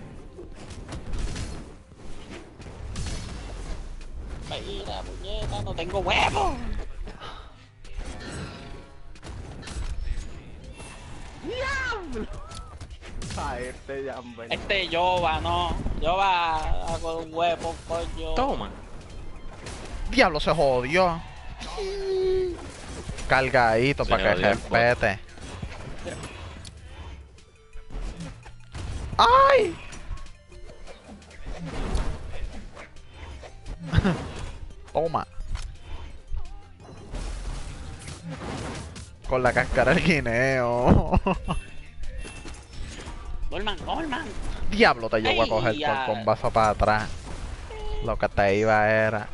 Mira, puñeta, no tengo huevo. Este Jambel. Este Yoba, no. Yoba hago un huevo, coño. Toma. Diablo, se jodió. Cargadito Se para que jodió el respete. ¡Ay! Toma. Con la cáscara del guineo. Golman. Diablo, te llevo a Ay, coger ya. por bombazo para atrás. Lo que te iba era.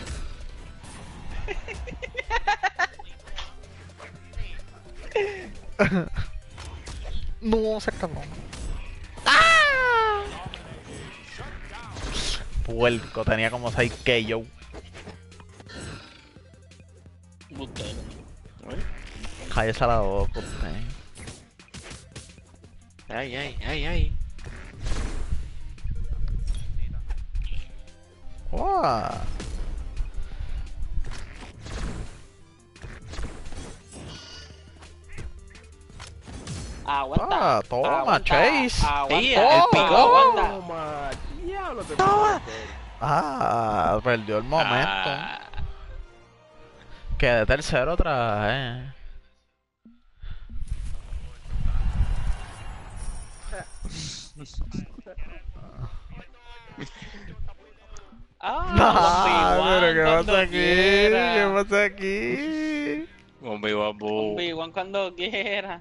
No, se acabó. ¡Ah! Puerco, tenía como 6 KO. Bustero. Cállese la boca, usted. Ay. ¡Wow! Aguanta. Ah, toma, aguanta, Chase. Aguanta. Tía, el pico. Aguanta. Toma, diablo te Ah, perdió el momento. Ah, Quedé tercero otra vez. Ah, pero ¿qué cuando pasa aquí? quiera. ¿Qué pasa aquí? Bombi bambú. Obi-Wan cuando quiera.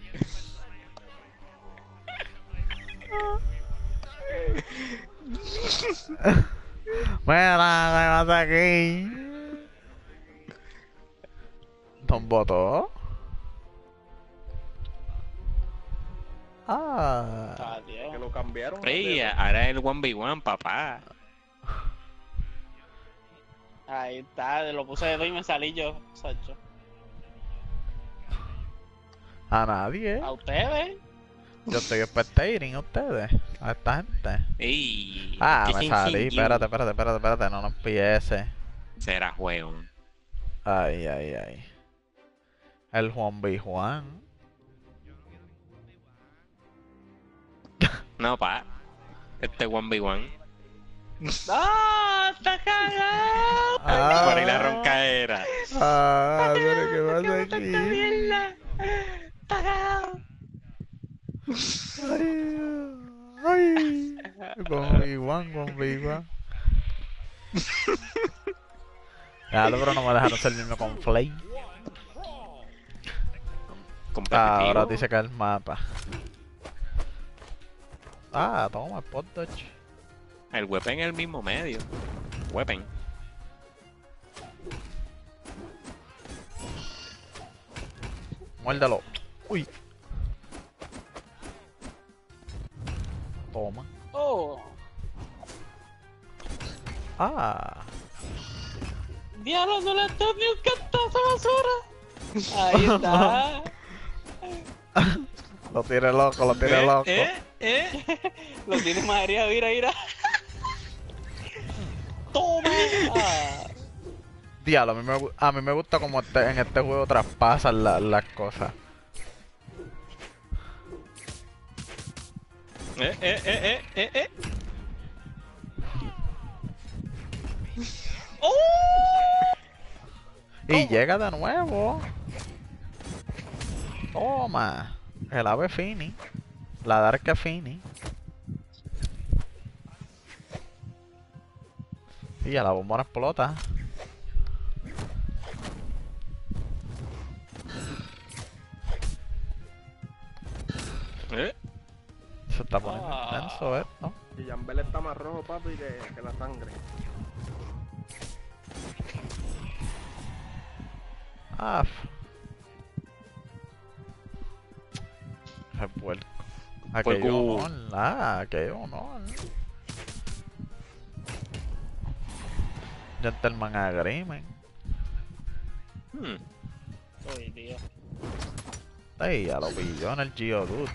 Mira, ¿qué pasa aquí? ¿Don votó? Ah. Adiós. Que lo cambiaron. Fría, ahora es el 1v1, papá. Ahí está, lo puse de dos y me salí yo, Sacho. A nadie. ¿A ustedes? Yo estoy spectating a ustedes. A esta gente. Ey, Ah, qué me salí. sencillo. Espérate. No empiece. Será juego. Ay. El Juan B. Juan. No, pa. Este 1v1. ¡No! ¡Está cagado! Por ahí la roncaera. Pero ¿qué pasa ¡Está aquí? mierda! ¡Está cagado! Ay. Juan B. Juan. Claro, pero no me dejaron ser el mismo con Flay. Competitivo. Ahora dice que el mapa. Ah, toma, pot dodge. El weapon es el mismo medio. Weapon. Muérdalo. Uy. Toma. Oh, Ah. diablo, no le das ni un cantazo basura. Ahí está. Lo tiene loco, lo tiene loco. Lo tiene María, mira. Toma. Ah. Diablo, a mí me gusta como en este juego traspasan las cosas. ¡Oh! Y llega de nuevo. Toma. El ave Fini. La Dark Fini. Y ya la bombona explota. Se está poniendo intenso esto. Y Jambel está más rojo, papi, que la sangre. Ah. El puerco. Aquello honor. Aquello honor. Gentleman Agreement. Uy, Dios. Ey, ya lo pilló en el Geodude.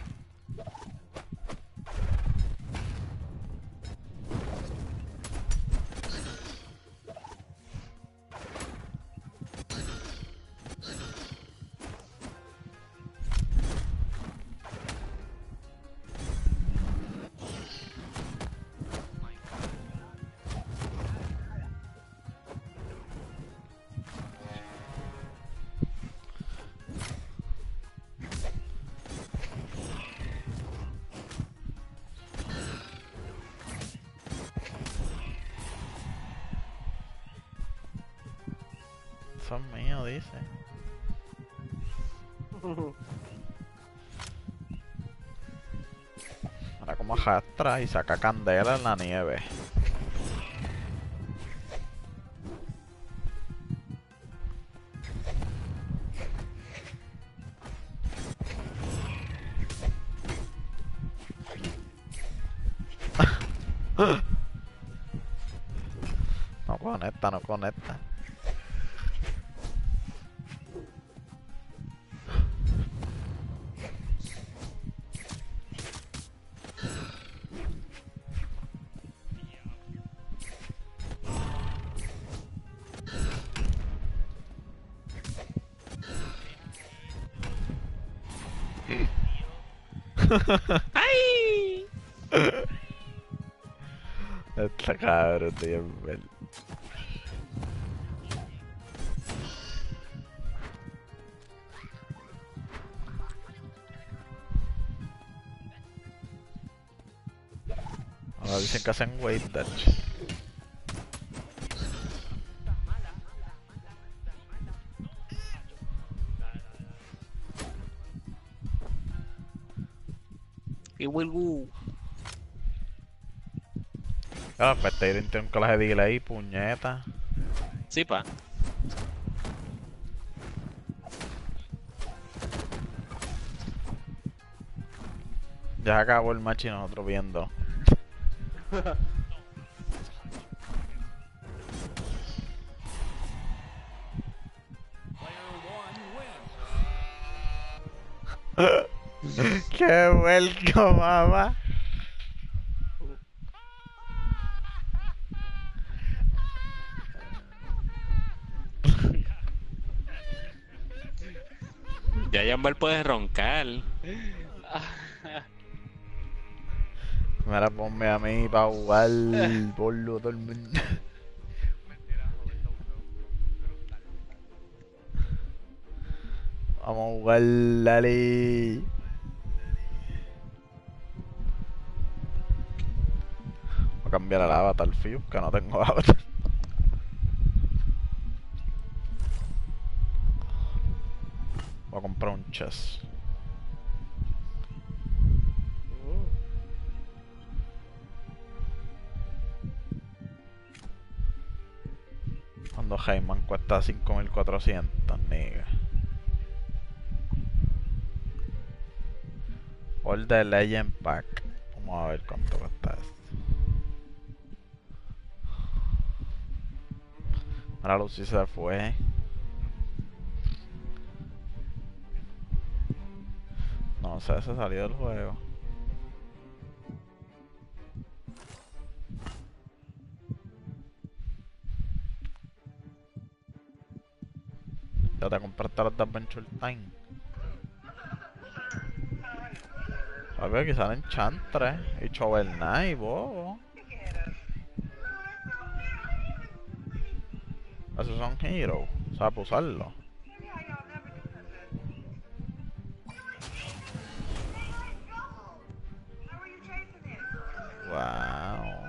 Son míos, dice. Ahora como arrastra y saca candela en la nieve. No conecta, no conecta. ¡Ay! Está cabrón, tío. Ahora dicen que hacen weight dash. Y vuelvo. Claro, pues te iré un clase de delay, puñeta. Sí, pa. Ya se acabó el match y nosotros viendo. ¡Qué vuelco, mamá! Ya Jambal puede roncar. Mira, ponme a mí pa' jugar porlo todo el mundo. Vamos a jugar, dale. Voy a cambiar el avatar, Fiu, que no tengo avatar. Voy a comprar un chess. Cuando Heyman cuesta 5400, nigga. All the Legend Pack. Vamos a ver cuánto cuesta esto. Ahora Lucy se fue. No sé, se salió del juego. Ya te compraste los de Adventure Time. A ver, que salen Chantre y Shovel Knight, bobo. Esos son heroes, sabes usarlo. Wow.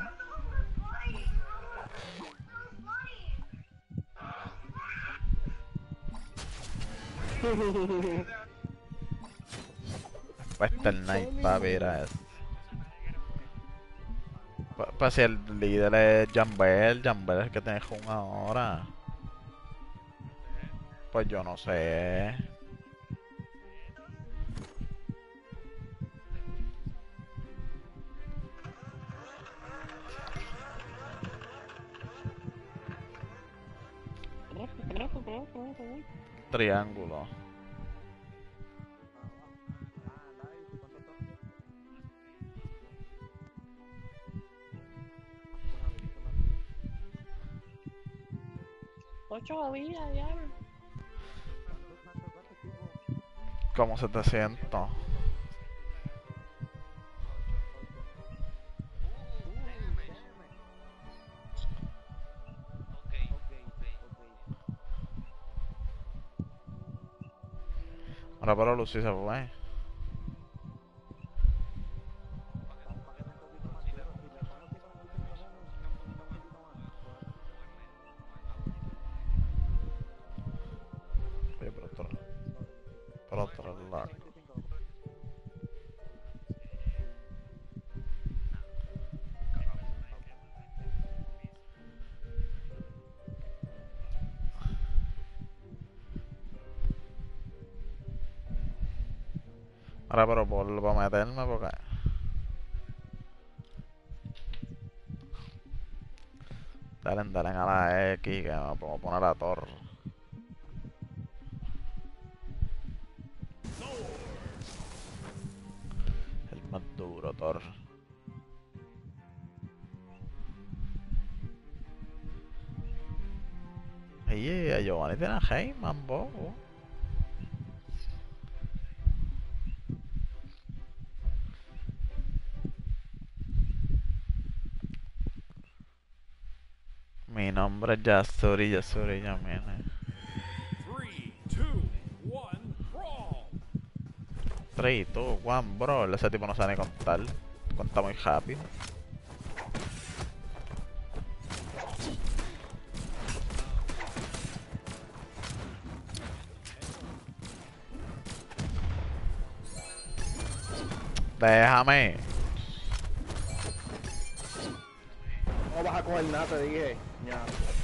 Western Knight, papi, era eso. Pues si el líder es Jambel es el que tiene Jun ahora. Pues yo no sé. Triángulo. Ocho vidas, ya. ¿Cómo 700? Ahora pero Lucy se fue. Oye, por otro lado. Ahora pero por meterme porque... Dale a la X que me puedo poner a Thor. El más duro, Thor. Oye, a Giovanni tiene a Heyman, bobo. Mi nombre es Yasuri Yamine. 3, 2, 1, bro. Ese tipo no sabe ni contar. Cuenta muy rápido. Déjame. No vas a coger nada, te dije. Ya.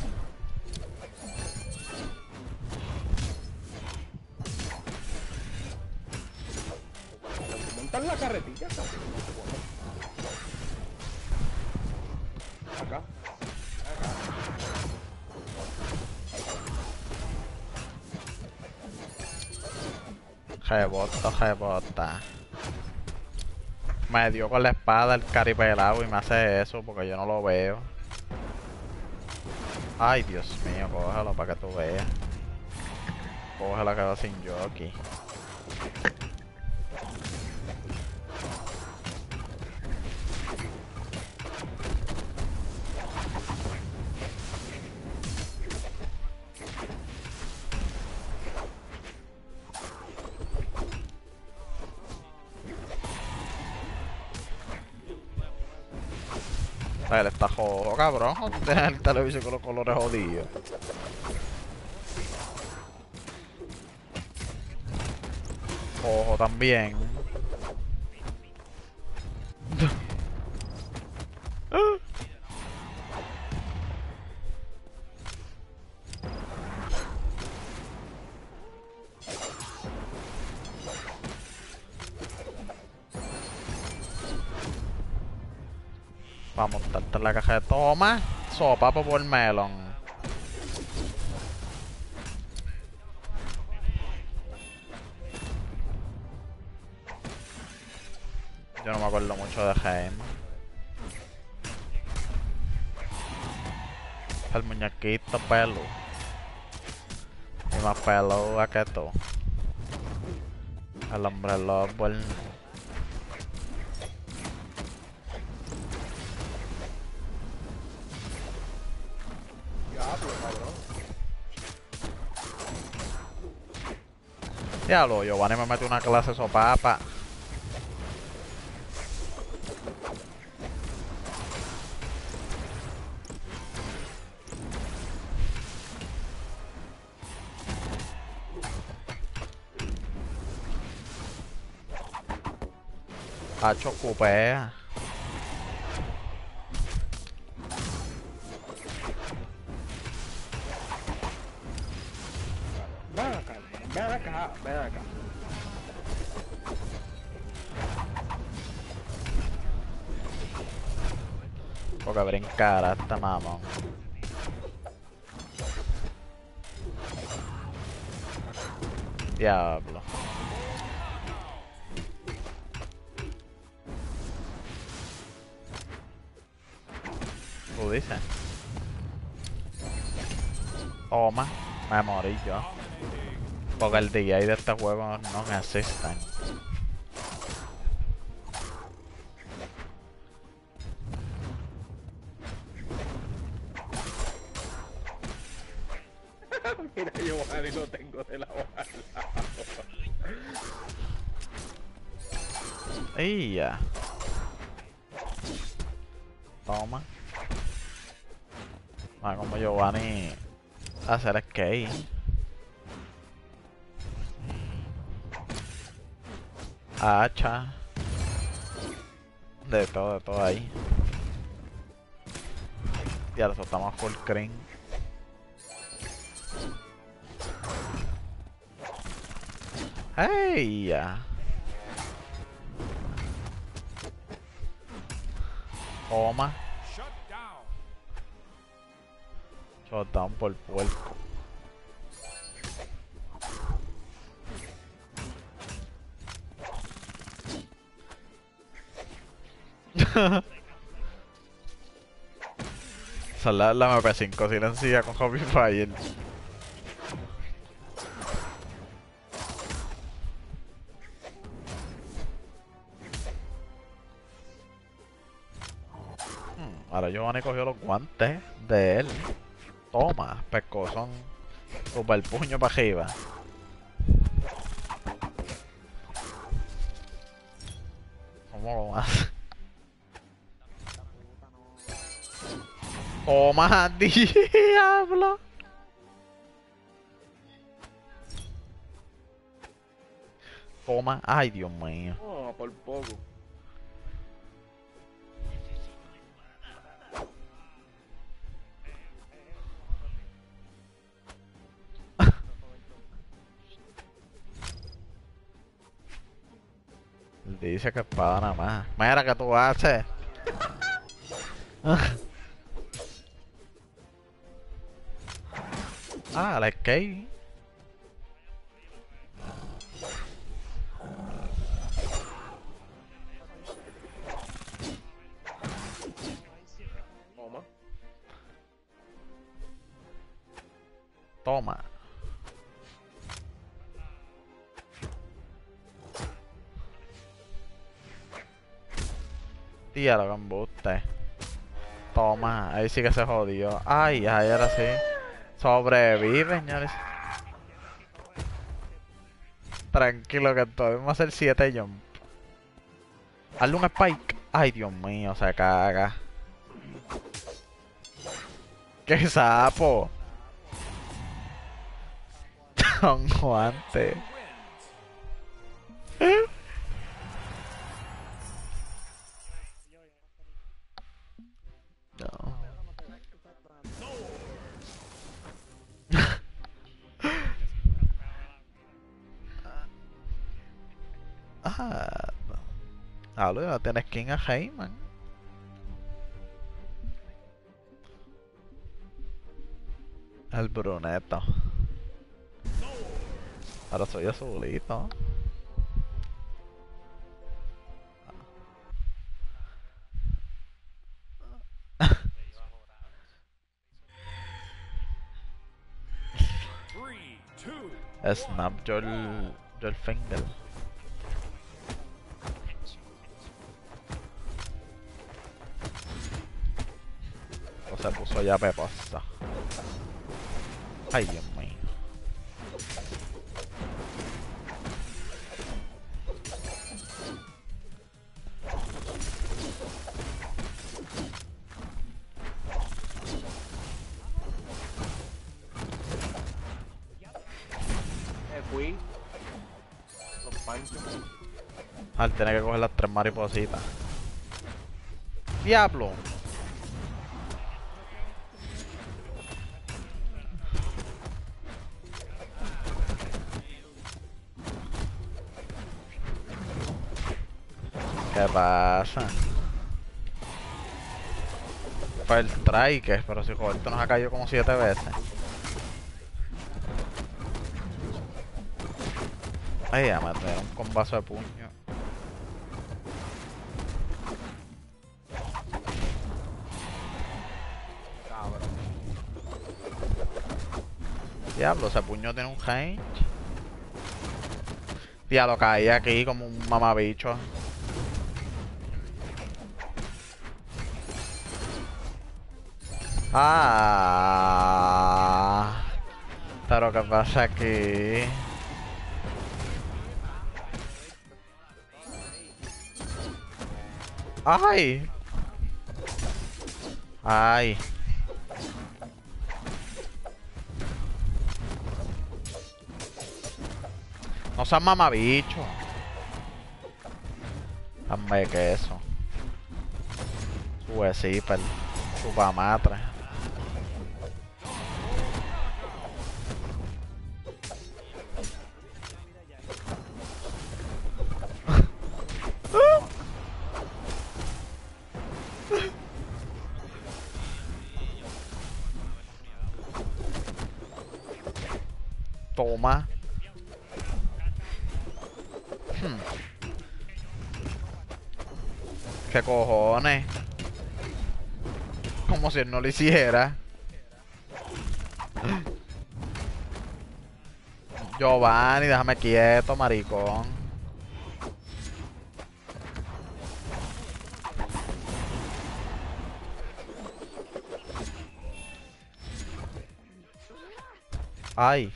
Montar la carretilla, acá. Rebota. Me dio con la espada el caripelado y me hace eso porque yo no lo veo. Ay, Dios mío, cógelo para que tú veas. Cógelo que va sin jockey. Él está jodido, cabrón. Deja el televisor con los colores jodidos. Ojo también. Para montarte en la caja de toma. Sopa por melon. Yo no me acuerdo mucho de Game. El muñequito pelo. Y más pelo que tú. El hombre lobo. Diablo, Giovanni me mete una clase de sopapa. Hacho cupea. Ven acá, ven acá, ven acá. Porque brincar hasta mamón. Diablo. Tú dices. Toma, me morí yo. Porque el DJ de este juego no me asistan. Mira, Giovanni lo tengo de la bala. Y ya. Toma. Ah, como Giovanni hacer skate. Hacha. De todo ahí. Ya lo soltamos full screen. ¡Hey! Ya. Toma. Shutdown por puerco. Esa es la MP5 silencia con Happy Fire. Ahora Giovanni cogió los guantes de él. Toma, pescozón. Super puño para arriba. ¿Cómo lo hace? Toma, diablo. Toma, ay Dios mío. Oh, por poco. Dice que espada nada más. Mira, ¿qué tú haces? Ah, la skate. Toma. Toma. Tía, lo que embuste. Toma, ahí sí que se jodió. Ay, ay, ahora sí. Sobrevive, señores. Tranquilo que todavía vamos a hacer 7 jump. Hazle un spike. Ay, Dios mío, se caga. ¡Qué sapo! Con guante. No. Ah, luego tienes skin a Heyman. El bruneto. Ahora soy azulito. Snap Joel Finger. O se puso ya peposa. Ay, Dios mío. Fui. Los panchos. Al tener que coger las 3 maripositas. ¡Diablo! ¿Qué pasa? Fue el strike, pero si Roberto nos ha caído como 7 veces. Ay, ya me trae un combazo de puño. Cabrón. Diablo, ese puño tiene un range. Diablo, caí aquí como un mamabicho. Ah, pero ¿qué pasa aquí? ¡Ay! ¡Ay! No seas mamabicho. Dame queso. Sube zipper. Chupa matre. Toma. ¿Qué cojones? Como si él no lo hiciera. Giovanni, déjame quieto, maricón. Ay.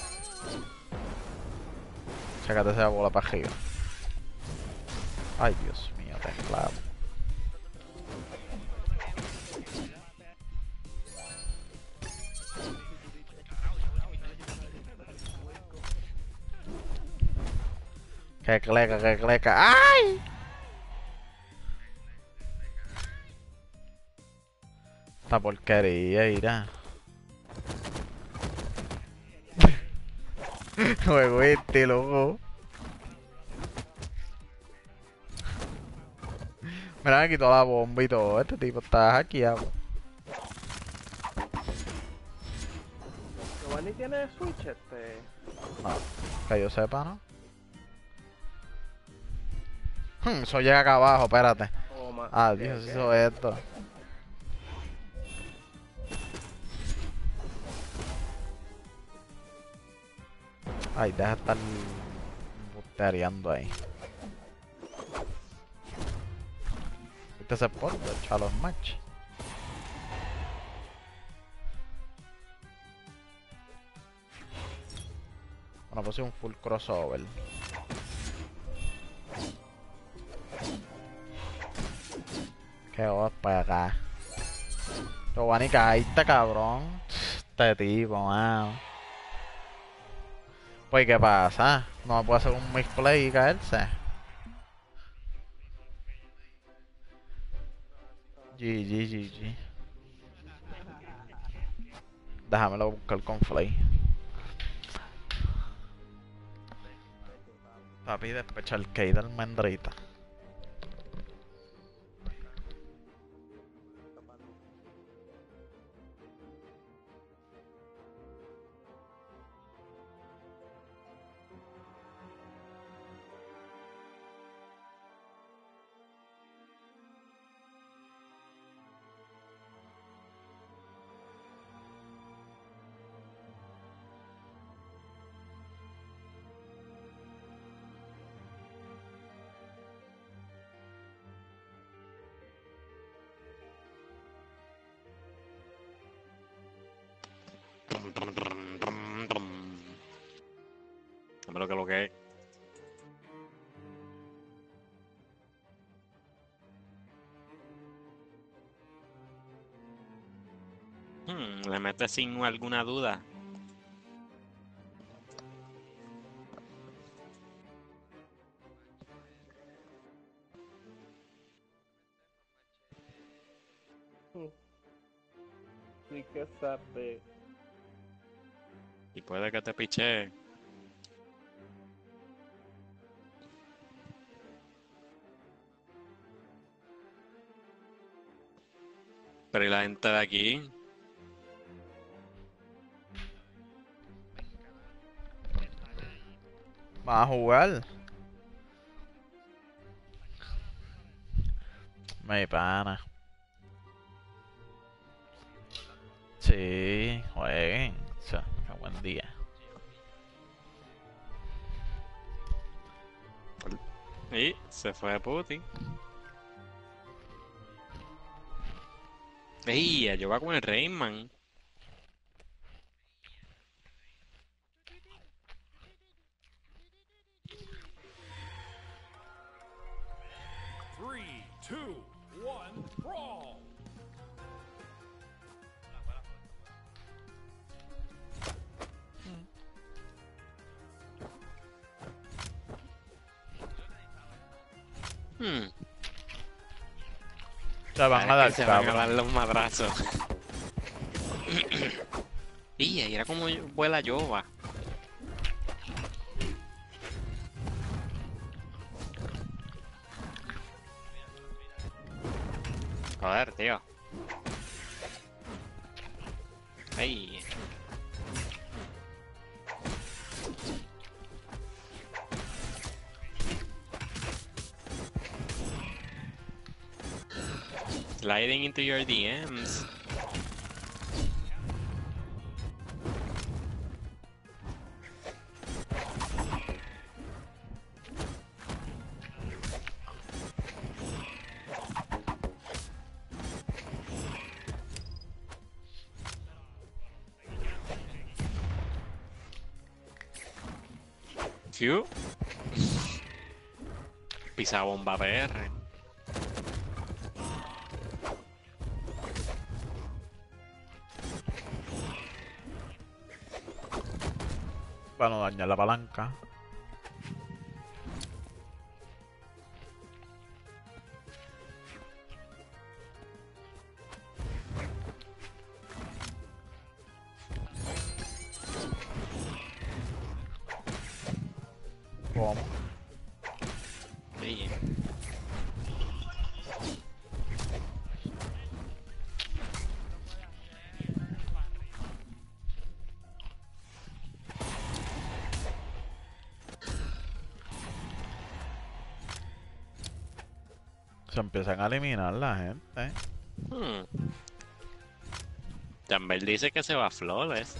Sácate esa bola para arriba. Ay, Dios mío, te clavo. Que cleca, que cleca. ¡Ay! Esta porquería, irá. Juego este, loco. Mira, me quitó la bomba y todo. Este tipo está hackeado. Giovanni tiene Switch, No, que yo sepa, ¿no? Eso llega acá abajo, espérate. Ah, Dios, hizo esto. Ay, deja de estar busteareando ahí. ¿Viste ese spot de Chalos Match? Bueno, puse un full crossover. Qué os para acá. Giovanni, caíste, cabrón. Este tipo, mano. Pues, ¿qué pasa? No me puede hacer un misplay y caerse. GG. Déjamelo buscar con Flay. Papi, despecha el K del Mendrita. Dame lo que es. Le mete sin alguna duda. Sí que sabe. Y puede que te piche. Pero ¿y la gente de aquí? ¿Vas a jugar? Mi pana. Sí, jueguen. O sea, qué buen día. Y se fue a Putin. ¡Ey! Yo va con el Rayman. Three, two, one, brawl! Se van a dar, Se van a dar cabrón. los madrazos. Y era como vuela Yoba. Joder, tío. Ay. Sliding into your DMs. Phew. Pisa bomba PR. Para no dañar la palanca. ¿Cómo? Sí. Se empiezan a eliminar la gente. Jambel dice que se va a Flawless.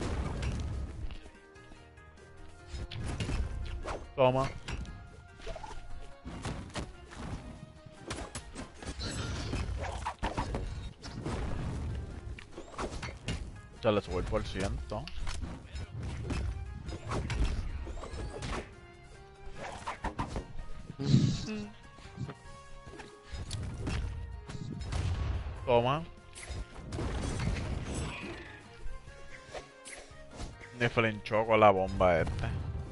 Toma. Ya le subo el %. Toma. Ni flinchó con la bomba este.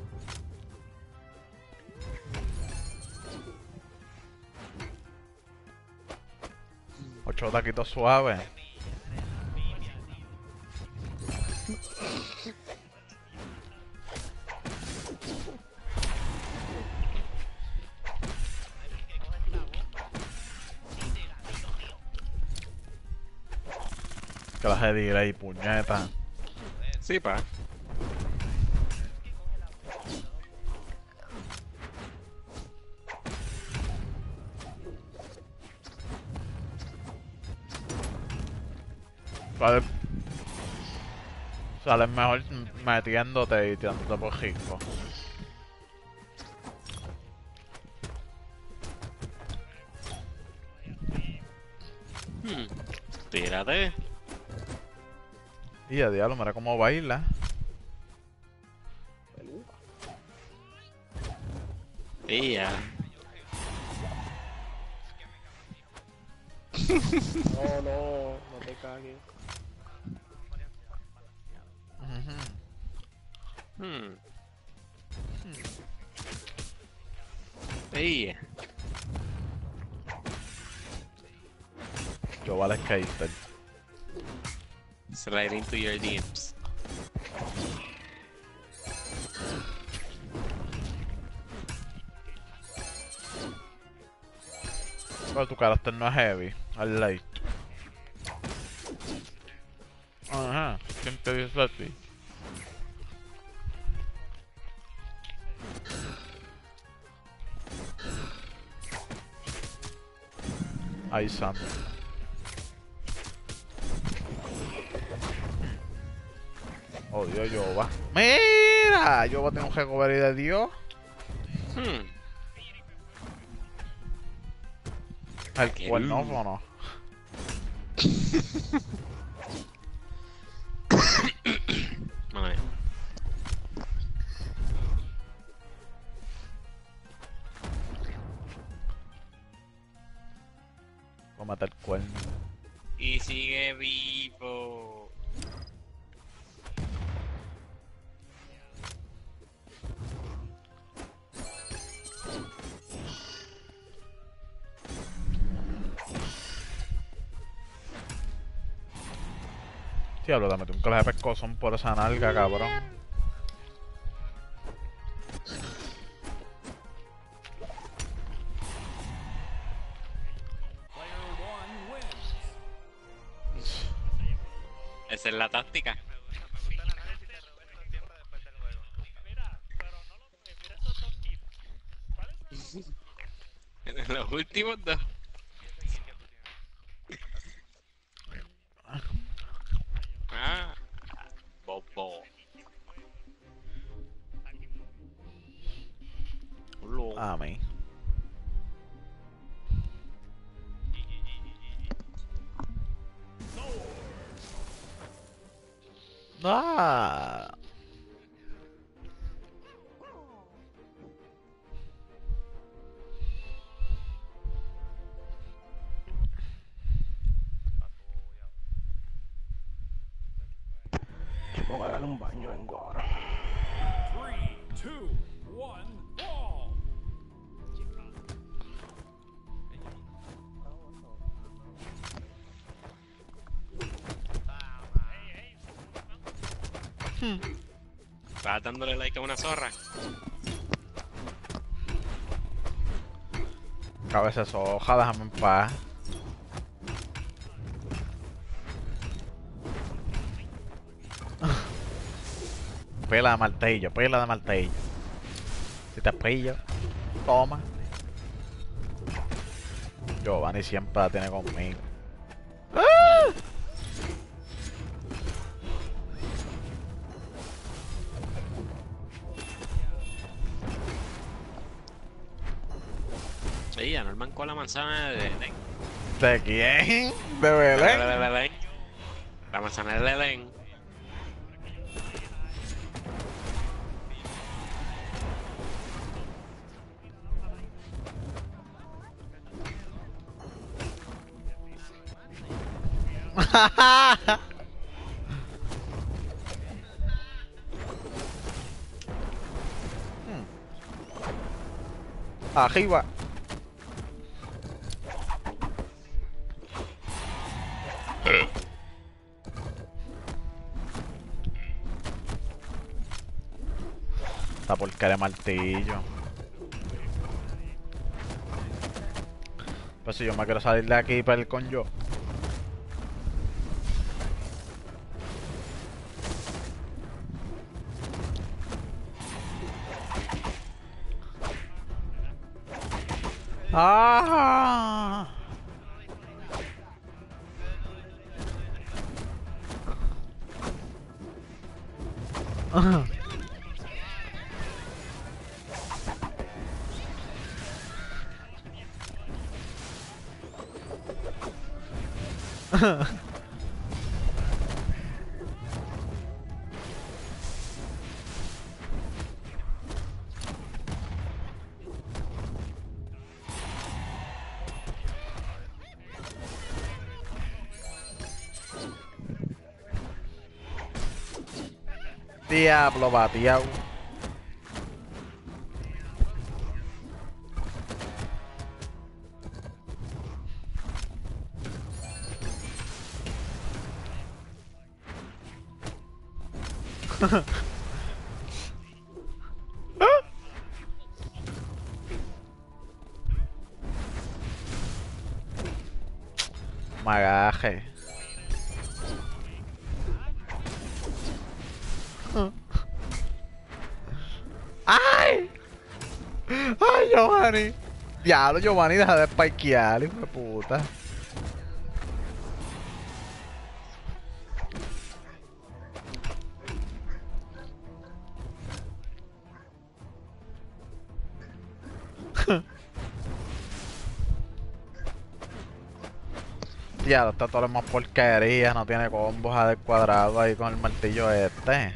Ocho taquitos suaves. Clase de delay, puñeta. Sí, pa. Sales mejor metiéndote y tirándote por rico. Tírate. Y a diablo, mira cómo baila. Y ya. No te cagues. Y Yo vale skater. slide into your DMs. Pero tu carácter no es heavy, al light. Ajá, ¿quién te dice a ti? Ay, santo. Oh, Dios, Yoba. ¡Mira! Yoba tiene un recovery de Dios. El cuernófono. Vale. Voy a matar el cuerno. Y sigue vivo. Diablo, dame un colegio de pescozón por esa nalga, cabrón. Esa es la táctica. En los últimos dos. Ah, bobo. A mí. Ah. Voy a darle un baño en ahora. 3, 2, 1, brawl! Estás dándole like a una zorra. Cabeza soja, déjame en paz. Pela de martillo, pela de martillo. Si te pillo, toma. Giovanni siempre la tiene conmigo. ¡Ah! Sí, ya Norman con la manzana de Belén. ¿De quién? ¿De Belén? La manzana de Belén. Arriba. Esta porca de martillo. Pues si yo me quiero salir de aquí para ir con yo. ¡Ah! Diablo, batía. Magaje. ¡Ay! ¡Ay, Giovanni! Diablo, Giovanni, deja de spikear, hijo de puta. Diablo, está todo lo más porquería, no tiene combos al cuadrado ahí con el martillo este.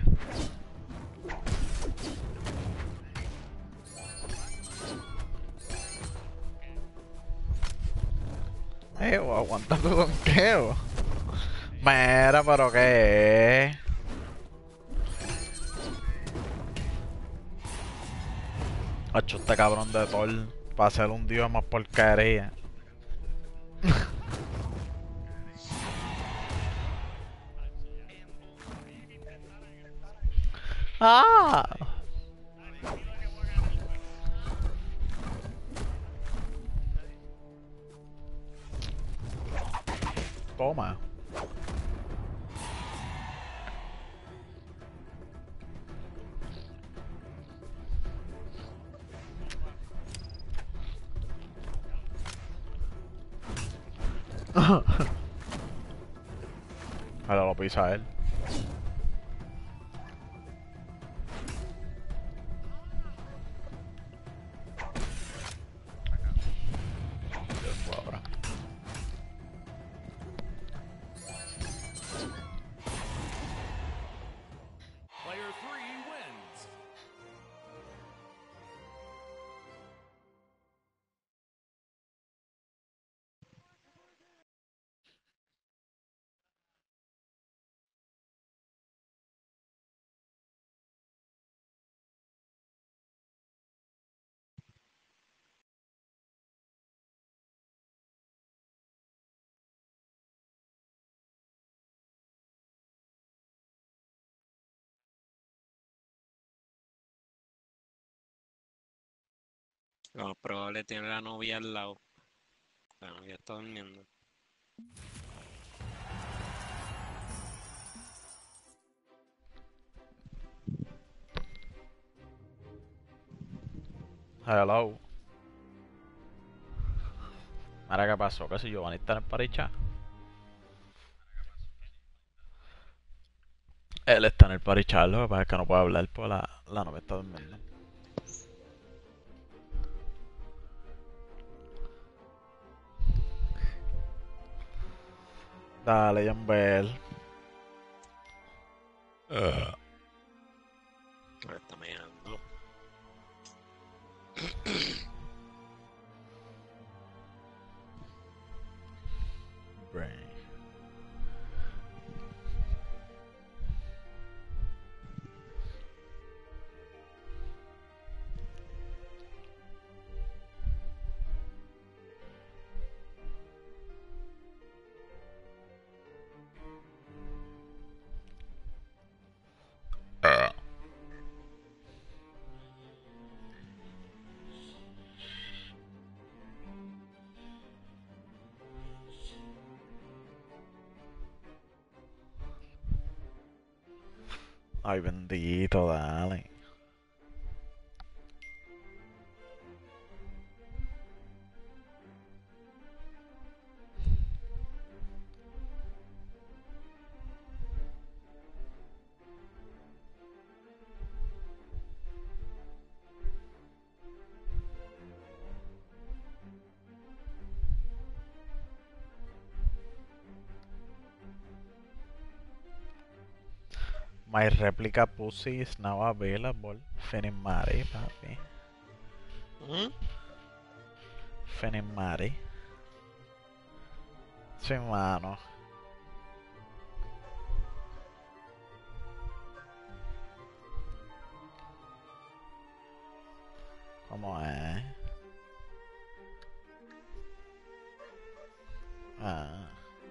Aguanta tu donqueo. Mira, pero qué es. Hacho, este cabrón de Thor, para ser un dios más porquería. ¡Ah! Toma. Ahora lo pisa él. Ahora. Player 3 wins. Lo más probable tiene la novia al lado. La novia está durmiendo. Hello. Ahora, ¿qué pasó? ¿Qué si Giovanni está en el paricha? Él está en el paricha, lo que pasa es que no puede hablar porque la novia está durmiendo. Dale, John Bell. Ahora está meando. Brain. Ay, bendito, dale. My replica pussy is now available. Fenimare, papi. Fenimare. Sí, mano. ¿Cómo es? Ah.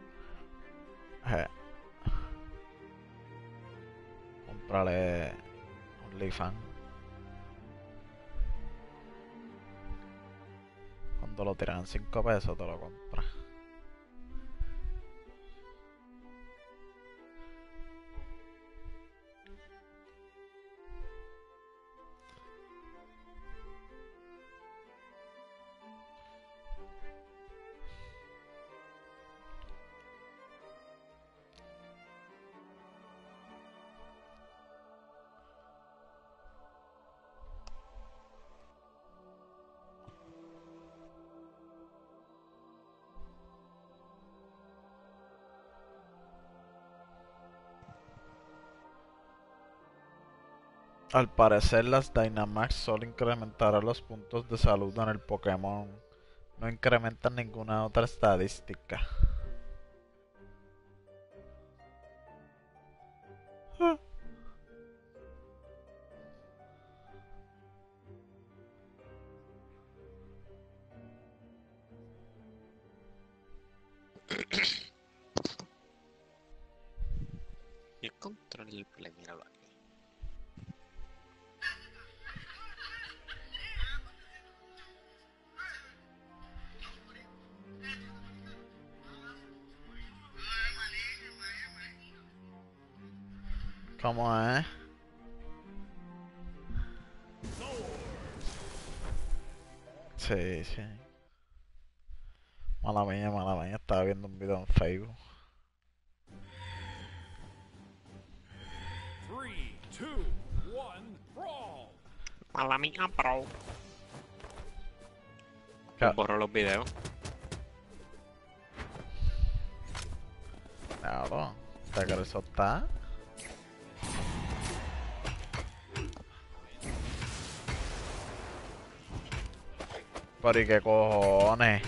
Comprale OnlyFans. Cuando lo tiran 5 pesos te lo compras. Al parecer las Dynamax solo incrementarán los puntos de salud en el Pokémon. No incrementan ninguna otra estadística. Y el control del play, míralo aquí. ¿Cómo es? Sí, sí. Mala mía, estaba viendo un video en Facebook. 3, 2, 1, brawl! Mala mía, bro. Ca- Borro los videos. Claro, ¿te crees eso está? Pero ¿y qué cojones?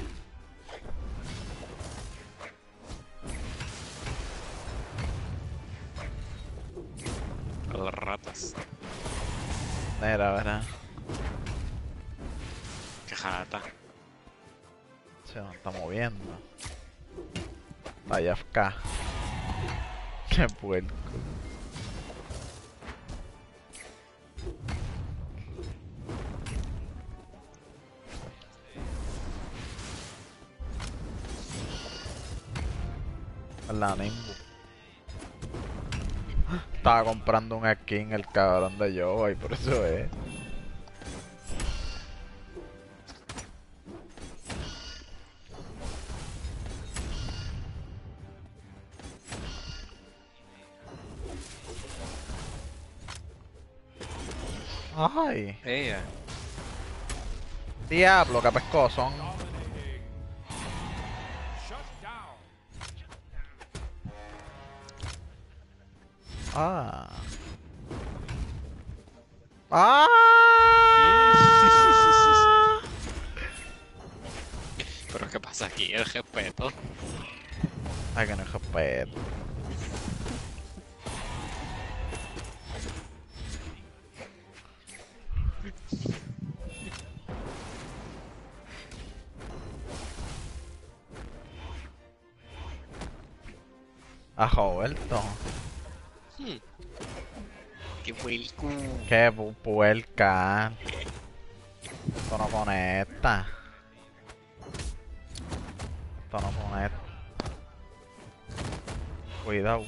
Las ratas. Mira, ¿verdad? Qué jata. Se nos está moviendo. Vaya FK. Qué puerco. La Nimbu. Estaba comprando un skin el cabrón de yo y por eso es. Ay, Ella. diablo, qué pescoso. Dominating. Shut down. Ah. Ah. Pero ¿qué pasa aquí? El respeto. Ay, que no es respeto. A Roberto. Qué vuelco. Qué puerca. Esto no conecta. Esto no conecta. Cuidado.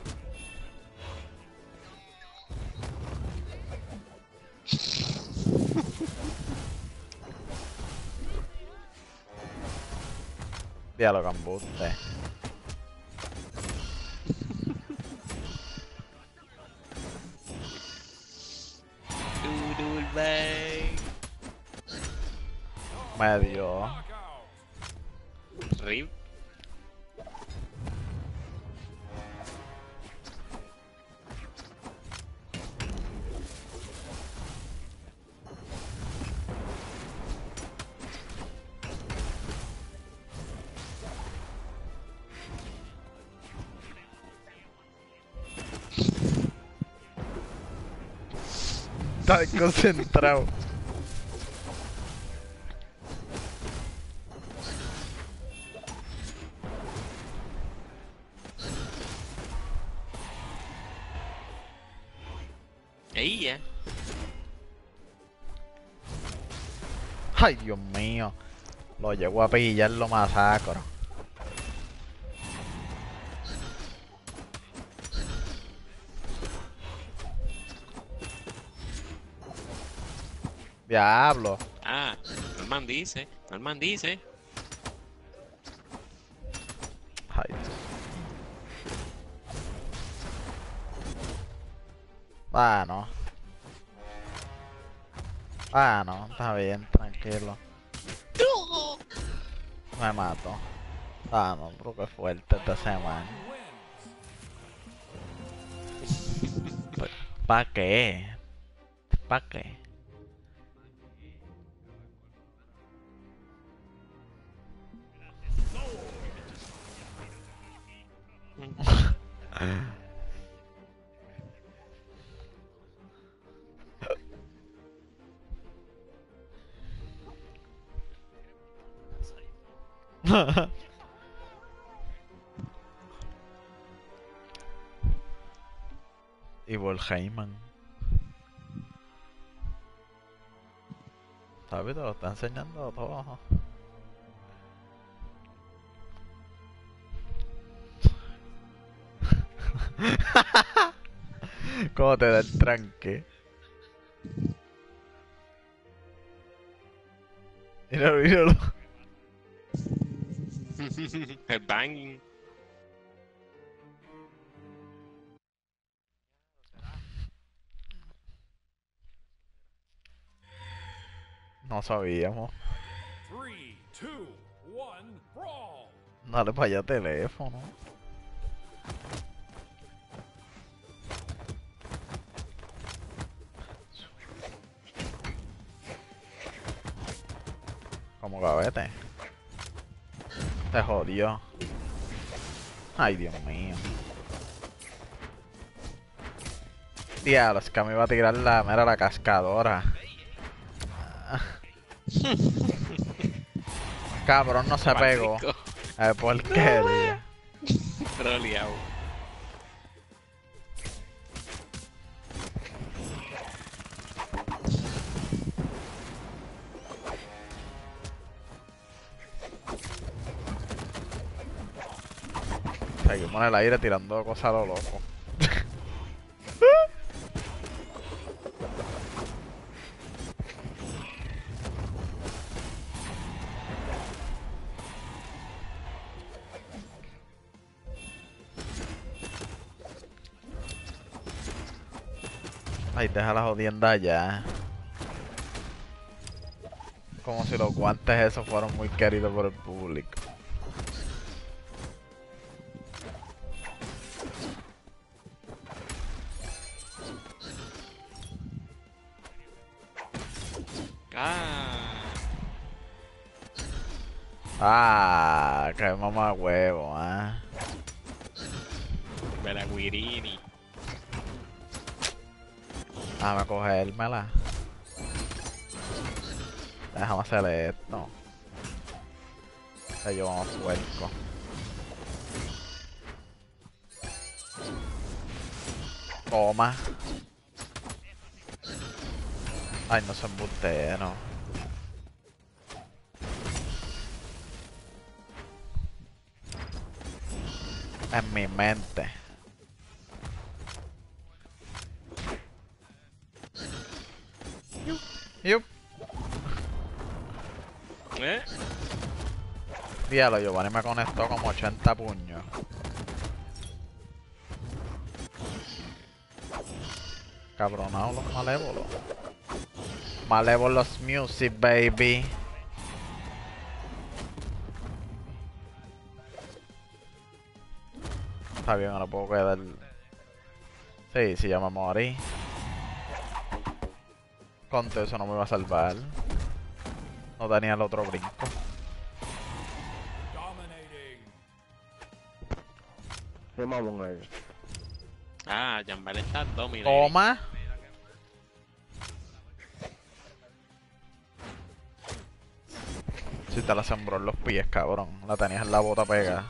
Diálogo embuste. Doodle bang. Medio. Knockout. Rip. Está desconcentrado. Ay, Dios mío. Lo llevo a pillar, lo masacro. Diablo. Ah, Norman dice. Norman dice. Ay, Dios. Ah, no. Ah, no, está bien, tranquilo. Me mato. Ah, no, pero qué fuerte esta semana. ¿Pa qué? ¿Pa qué? Y Volheiman. ¿Sabes? Te lo está enseñando todo. ¿Cómo te da el tranque? Míralo, míralo. El banging. No sabíamos. 3, 2, 1, brawl! Dale para allá teléfono. Como gavete. Se jodió. Ay, Dios mío. Diablo, es que me iba a tirar la mera la cascadora. Cabrón, no se pegó. Porquería. Troleado. Seguimos en el aire tirando cosas a lo loco. Ay, deja la jodienda ya. Como si los guantes esos fueron muy queridos por el público. Ah, qué mamá huevo, Belaguirini. Déjame cogérmela. Déjame hacer esto. Que yo vamos puerco. Toma. Ay, no se embustero. En mi mente. Yup. Diablo, Giovanni me conectó como 80 puños. Cabronados los malévolos. Malévolos music, baby. Está bien, ahora puedo quedar. Sí, sí, ya me morí. Con todo eso no me iba a salvar. No tenía el otro brinco. Qué mamón es. Ah, Jambal está dominando. Toma. Si te la sembró en los pies, cabrón. La tenías en la bota pegada.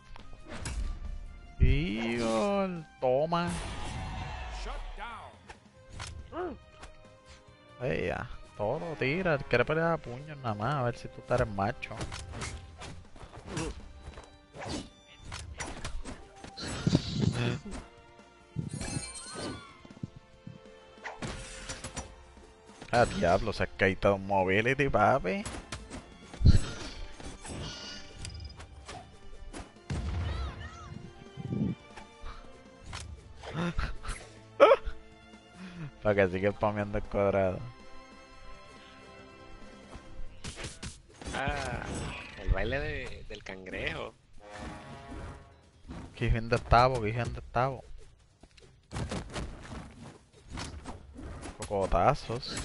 Y toma. Shut down! ya. Todo lo tira. Quiere pelear a puños nada más. A ver si tú eres macho. Ah, diablo, se ha caído un mobility, papi. Para que siga spameando el cuadrado. Ah, el baile del cangrejo. ¿Qué gente estaba? ¿Qué gente estaba? Cocotazos.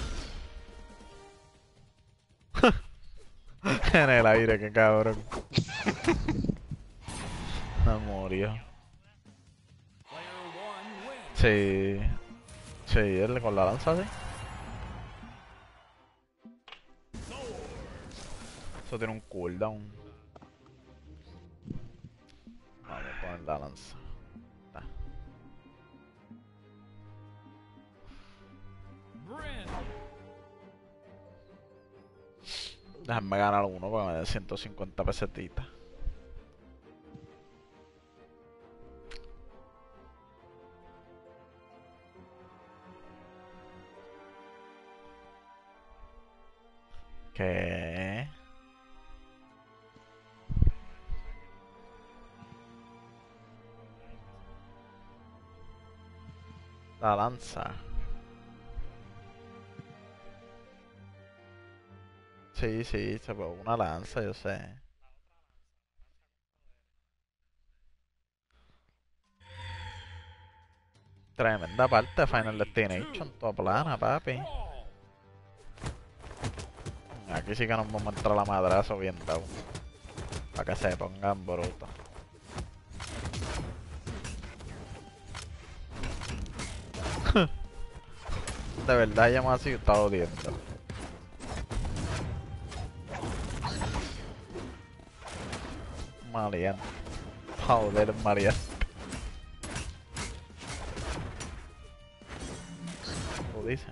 En el aire, qué cabrón. Me murió. Sí. Sí, él con la lanza, sí. Eso tiene un cooldown. Vamos a poner la lanza. Está. Déjame ganar uno para que me dé 150 pesetitas. ¿Qué? La lanza. Sí, sí, se pegó una lanza, yo sé. Tremenda parte de Final Destination, toda plana, papi. Aquí sí que nos vamos a entrar a la madrazo bien dado. Para que se pongan brutos. De verdad ya más así está odiando. Maleante. Joder, maleante. Lo dice.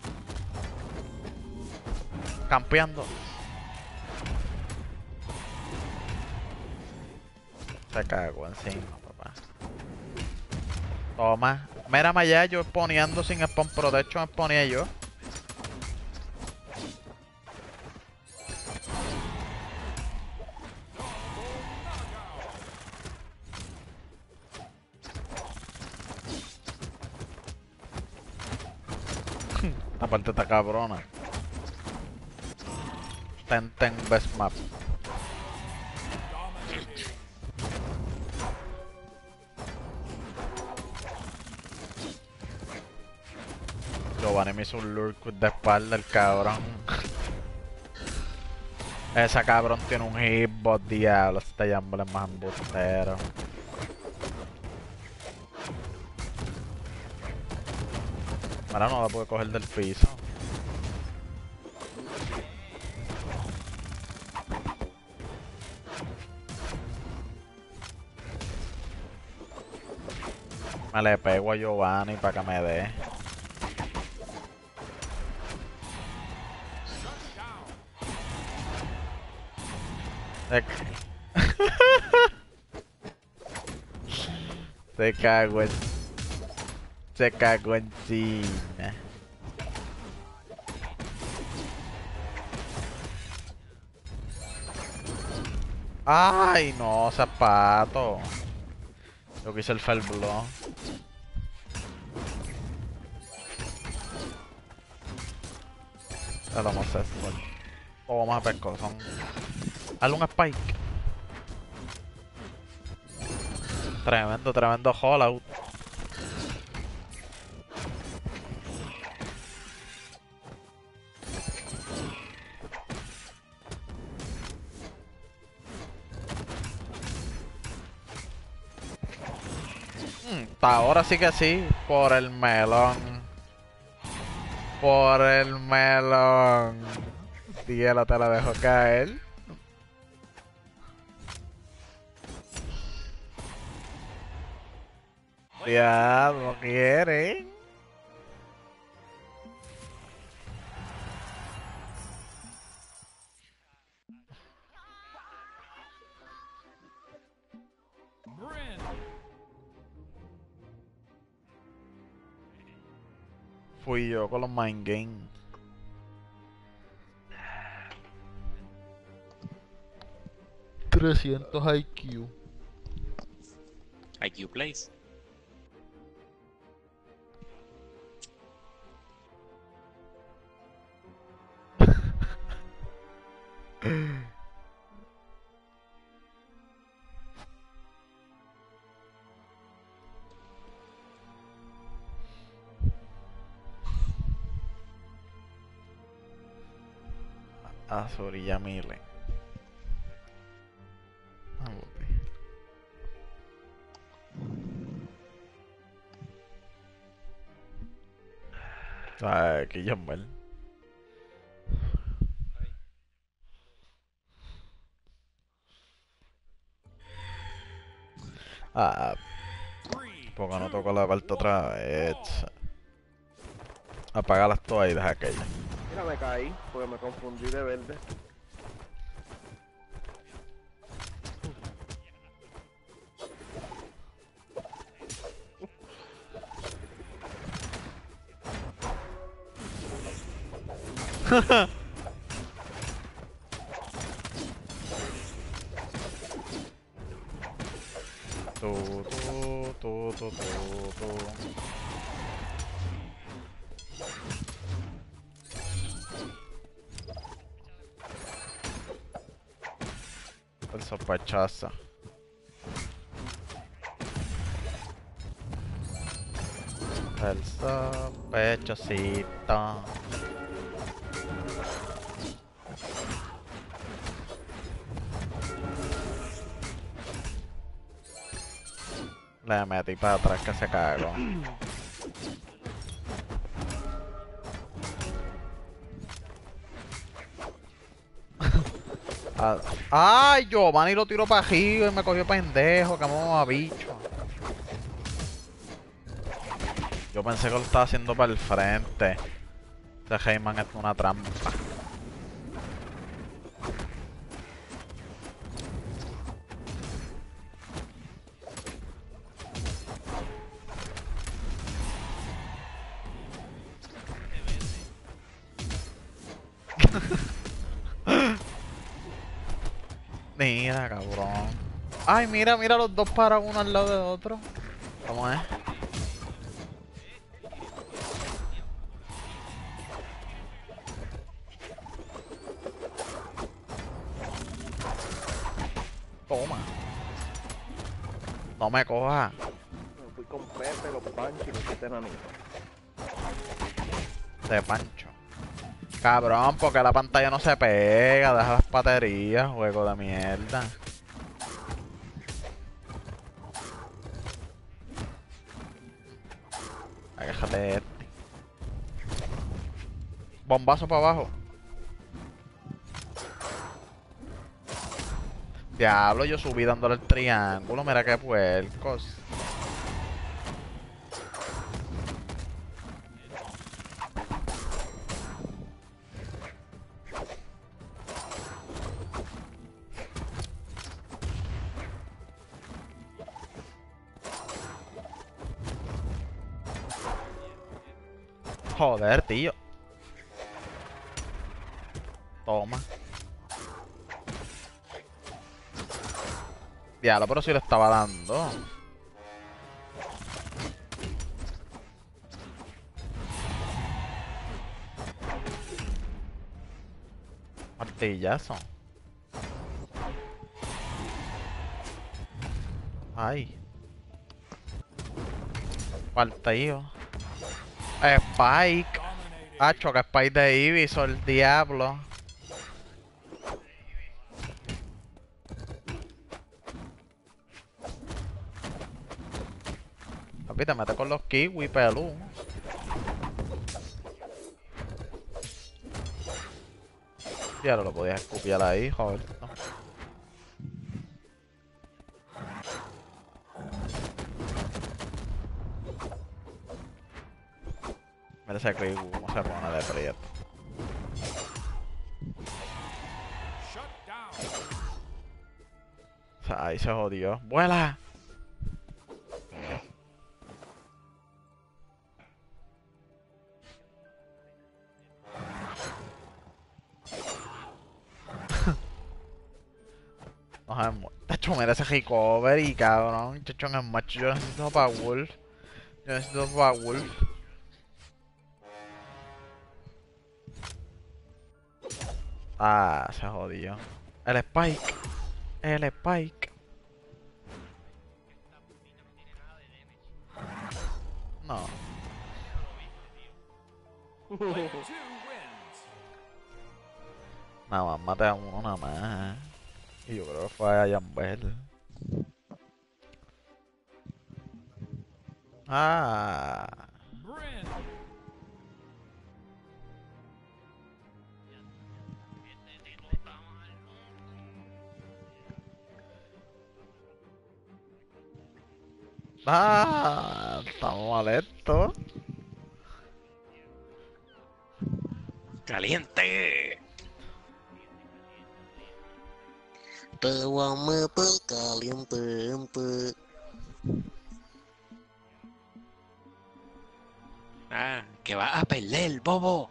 Campeando. Se cagó encima, papá. Toma. Mírame allá, yo exponeando sin spawn protection, exponía yo. Esta parte está cabrona. Ten best map. Giovanni me hizo un lurk de espalda, el cabrón. Esa cabrón tiene un hitbot, diablo. Este Jumble es más embustero. Ahora no la puedo coger del piso. Me le pego a Giovanni para que me dé. Se cago en... Se cagó encima. Ay, no, zapato. Yo quise el fell blow. Ya lo vamos a hacer. O vamos a pescar, son... Hazle un spike. Tremendo hollout. Ahora sí que sí, por el melón. Por el melón. Cielo, te lo dejo caer. Diablo, quieren. Fui yo con los mind games. $300 IQ. IQ Plays. Azorilla Mile. Ay, que Jambal. Ah, porque no toco la parte otra vez. Apágalas todas y deja aquella. Mira, me caí porque me confundí de verde. Tu. El sospechoso. El sospechosito. Le metí para atrás que se cagó. Ay, Giovanni lo tiró para arriba y me cogió pendejo, que a bicho. Yo pensé que lo estaba haciendo para el frente. Ese Heyman es una trampa. Mira, cabrón. Ay, mira los dos para uno al lado de otro. ¿Cómo es? Toma. No me coja. Me fui con Pepe, los Panchos y los 7 enanitos. De Pancho. Cabrón, porque la pantalla no se pega. Deja las baterías, juego de mierda. Déjate de este. Bombazo para abajo. Diablo, yo subí dándole el triángulo. Mira qué puercos. Joder, tío. Toma. Diablo, pero si lo estaba dando. Martillazo. Ay. Falta tío. Spike. Hacho, que Spike de Ibiso, el diablo. Papi, te mete con los kiwi, pelú. Ya no lo podías escupir ahí, joder. No. Mira ese kiwi, cómo se pone de prieto. O sea, ahí se jodió. ¡Vuela! Ay, tacho, mira ese recovery, cabrón. Chacho, en el match yo necesito para Wolf. Yo necesito para Wolf. Ah, se jodió. El Spike. El Spike. No. Player 2 wins. Nada más maté a uno nada más. Y yo creo que fue a Jambel. Ah. Bryn. Ah, estamos molestos. ¡Caliente! Te voy a meter caliente. Ah, que vas a perder, bobo.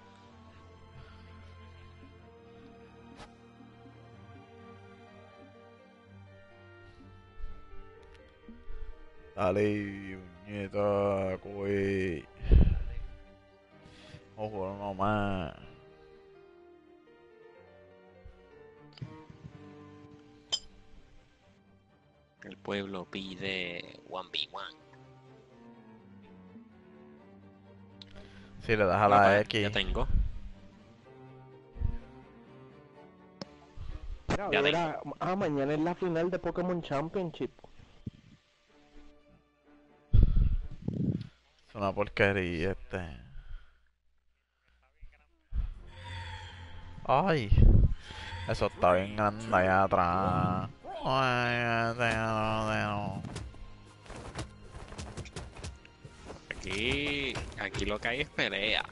Dale, puñeta, güey. Ojo, no más. El pueblo pide 1v1. Si le das a la X. Ya tengo. Mira, Ya verá, mañana es la final de Pokémon Championship. Es una porquería Ay. Eso está bien grande allá atrás. Ay, no. Aquí lo que hay es pelea.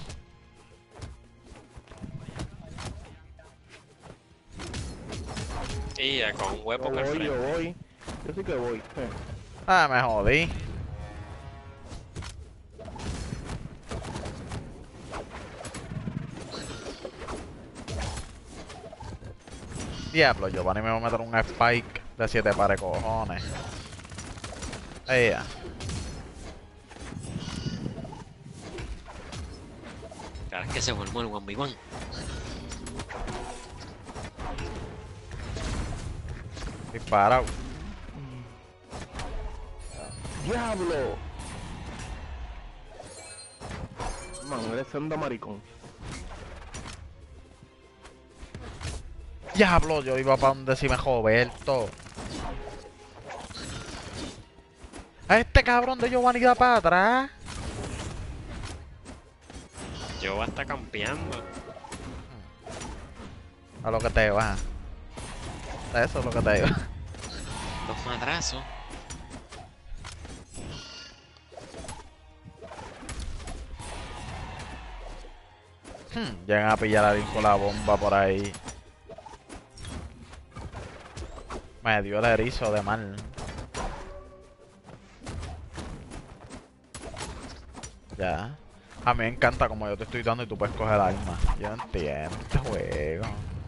Y ya con un huevo por Yo frente. voy. Yo sí que voy. Ah, me jodí. Diablo, Giovanni me va a meter un spike de 7 pares de cojones. Ella. Claro, es que se formó el 1v1. Disparado. ¡Diablo! Man, eres sendo maricón. Diablo, yo iba para donde si me Roberto. A este cabrón de Giovanni da para atrás. Yo voy a estar campeando. A lo que te va. Eso es lo que te va. Los madrazos. Llegan a pillar a alguien con la bomba por ahí. Me dio el erizo de mal. Ya. A mí me encanta como yo te estoy dando y tú puedes coger el arma. Yo no entiendo este juego.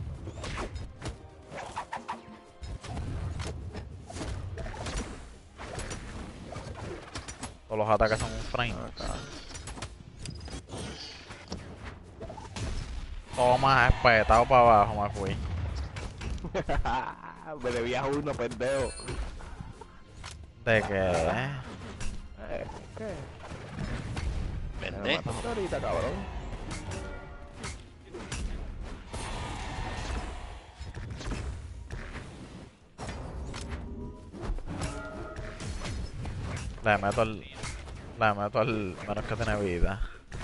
Todos los ataques son un frame. Toma, espetado para abajo, me fui. Me debías uno, pendejo. ¿De qué? ¿Qué? Me Vende. mataste ahorita, cabrón. Le meto al menos que tiene vida.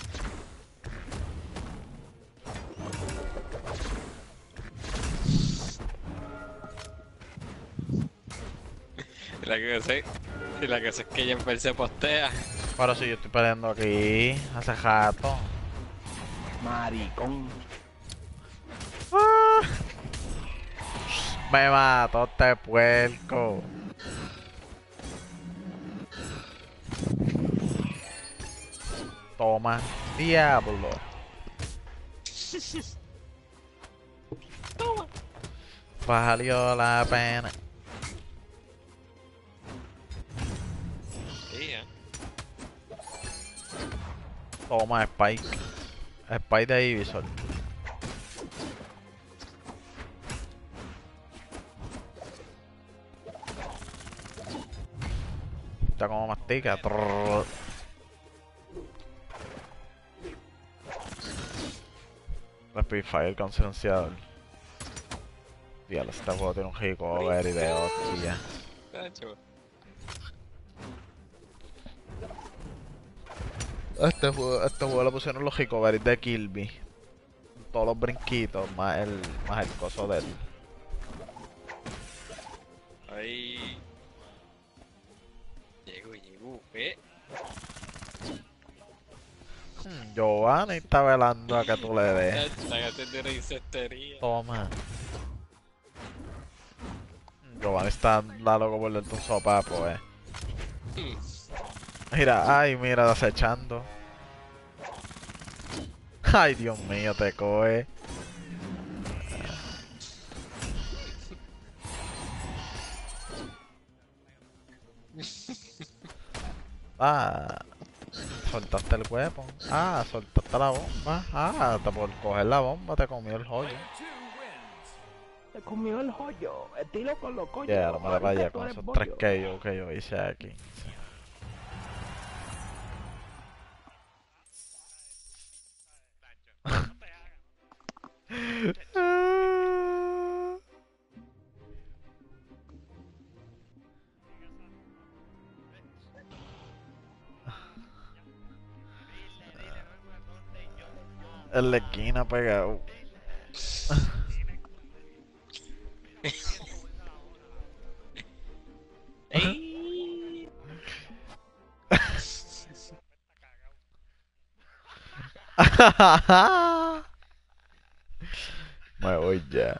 Y la que sé es que Jemper se postea. Pero si yo estoy perdiendo aquí hace rato. Maricón. ¡Ah! Me mató este puerco. Toma, diablo. Valió la pena. Sí, Toma, Spike. Spike de Ivysaur. Ya como mastica. Trrr. Spitfire con silenciador. Diablo, este juego tiene un recover y de hostia. Cacho. Este juego le pusieron los recoveries de Kirby. Todos los brinquitos, más el coso de él. Ahí. Llego, Giovanni está velando a que tú le des. Sácate de la insectería. Toma. Giovanni está la loco por darte un sopapo, Mira, ay, mira, acechando. Ay, Dios mío, te coge. Ah, soltaste el weapon. Ah, soltaste la bomba. Ah, por coger la bomba te comió el joyo. Se comió el joyo. Estilo con los coños. Ya, no me la Ahorita vaya tú con eres esos bollo. 3 que yo hice aquí. En la esquina pegado. Me voy ya.